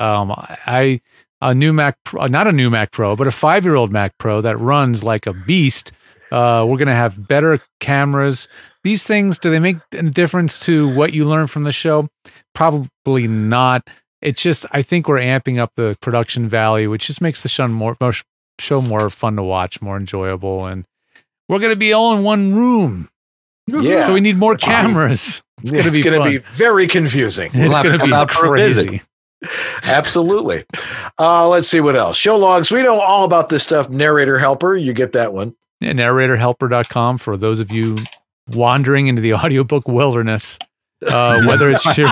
A new Mac, not a new Mac Pro, but a 5-year-old Mac Pro that runs like a beast. We're going to have better cameras. These things, do they make a difference to what you learn from the show? Probably not. It's just, I think we're amping up the production value, which just makes the show more fun to watch, more enjoyable. And we're going to be all in one room. Yeah. So we need more cameras. It's going to be very confusing. It's going to be crazy. Absolutely. Let's see what else. Show logs. We know all about this stuff. Narrator Helper. You get that one. Yeah, narratorhelper.com for those of you wandering into the audiobook wilderness. Whether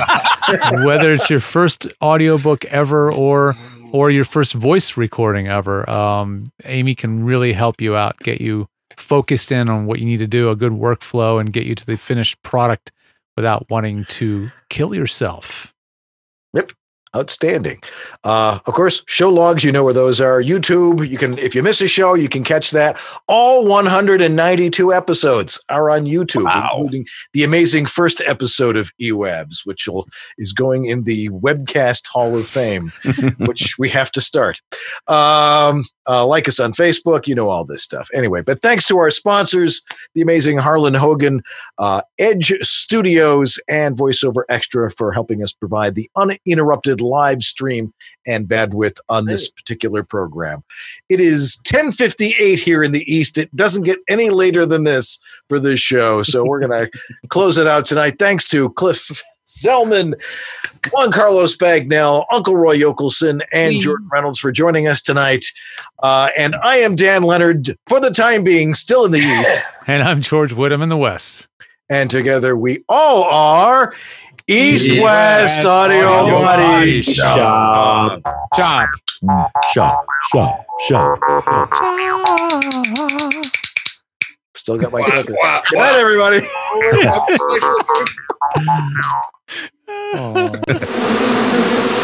it's your first audiobook ever or your first voice recording ever, Amy can really help you out, get you focused in on what you need to do, a good workflow, and get you to the finished product without wanting to kill yourself. Yep. Outstanding. Of course, show logs, you know where those are. YouTube, you can, if you miss a show, you can catch that. All 192 episodes are on YouTube, including the amazing first episode of EWABS, which is going in the Webcast Hall of Fame, which we have to start. Like us on Facebook, you know all this stuff. Anyway, but thanks to our sponsors, the amazing Harlan Hogan, Edge Studios, and VoiceOver Extra for helping us provide the uninterrupted live stream and bandwidth on this particular program. It is 10:58 here in the East. It doesn't get any later than this for this show, so we're going to close it out tonight. Thanks to Cliff Zellman, Juan Carlos Bagnell, Uncle Roy Yokelson, and George Reynolds for joining us tonight. And I am Dan Leonard, for the time being, still in the East. And I'm George Whittam in the West. And together we all are East-West Audio Body Shop. Shop. Shop. Shop. Shop. Still got my clicker. Good night, everybody. Oh.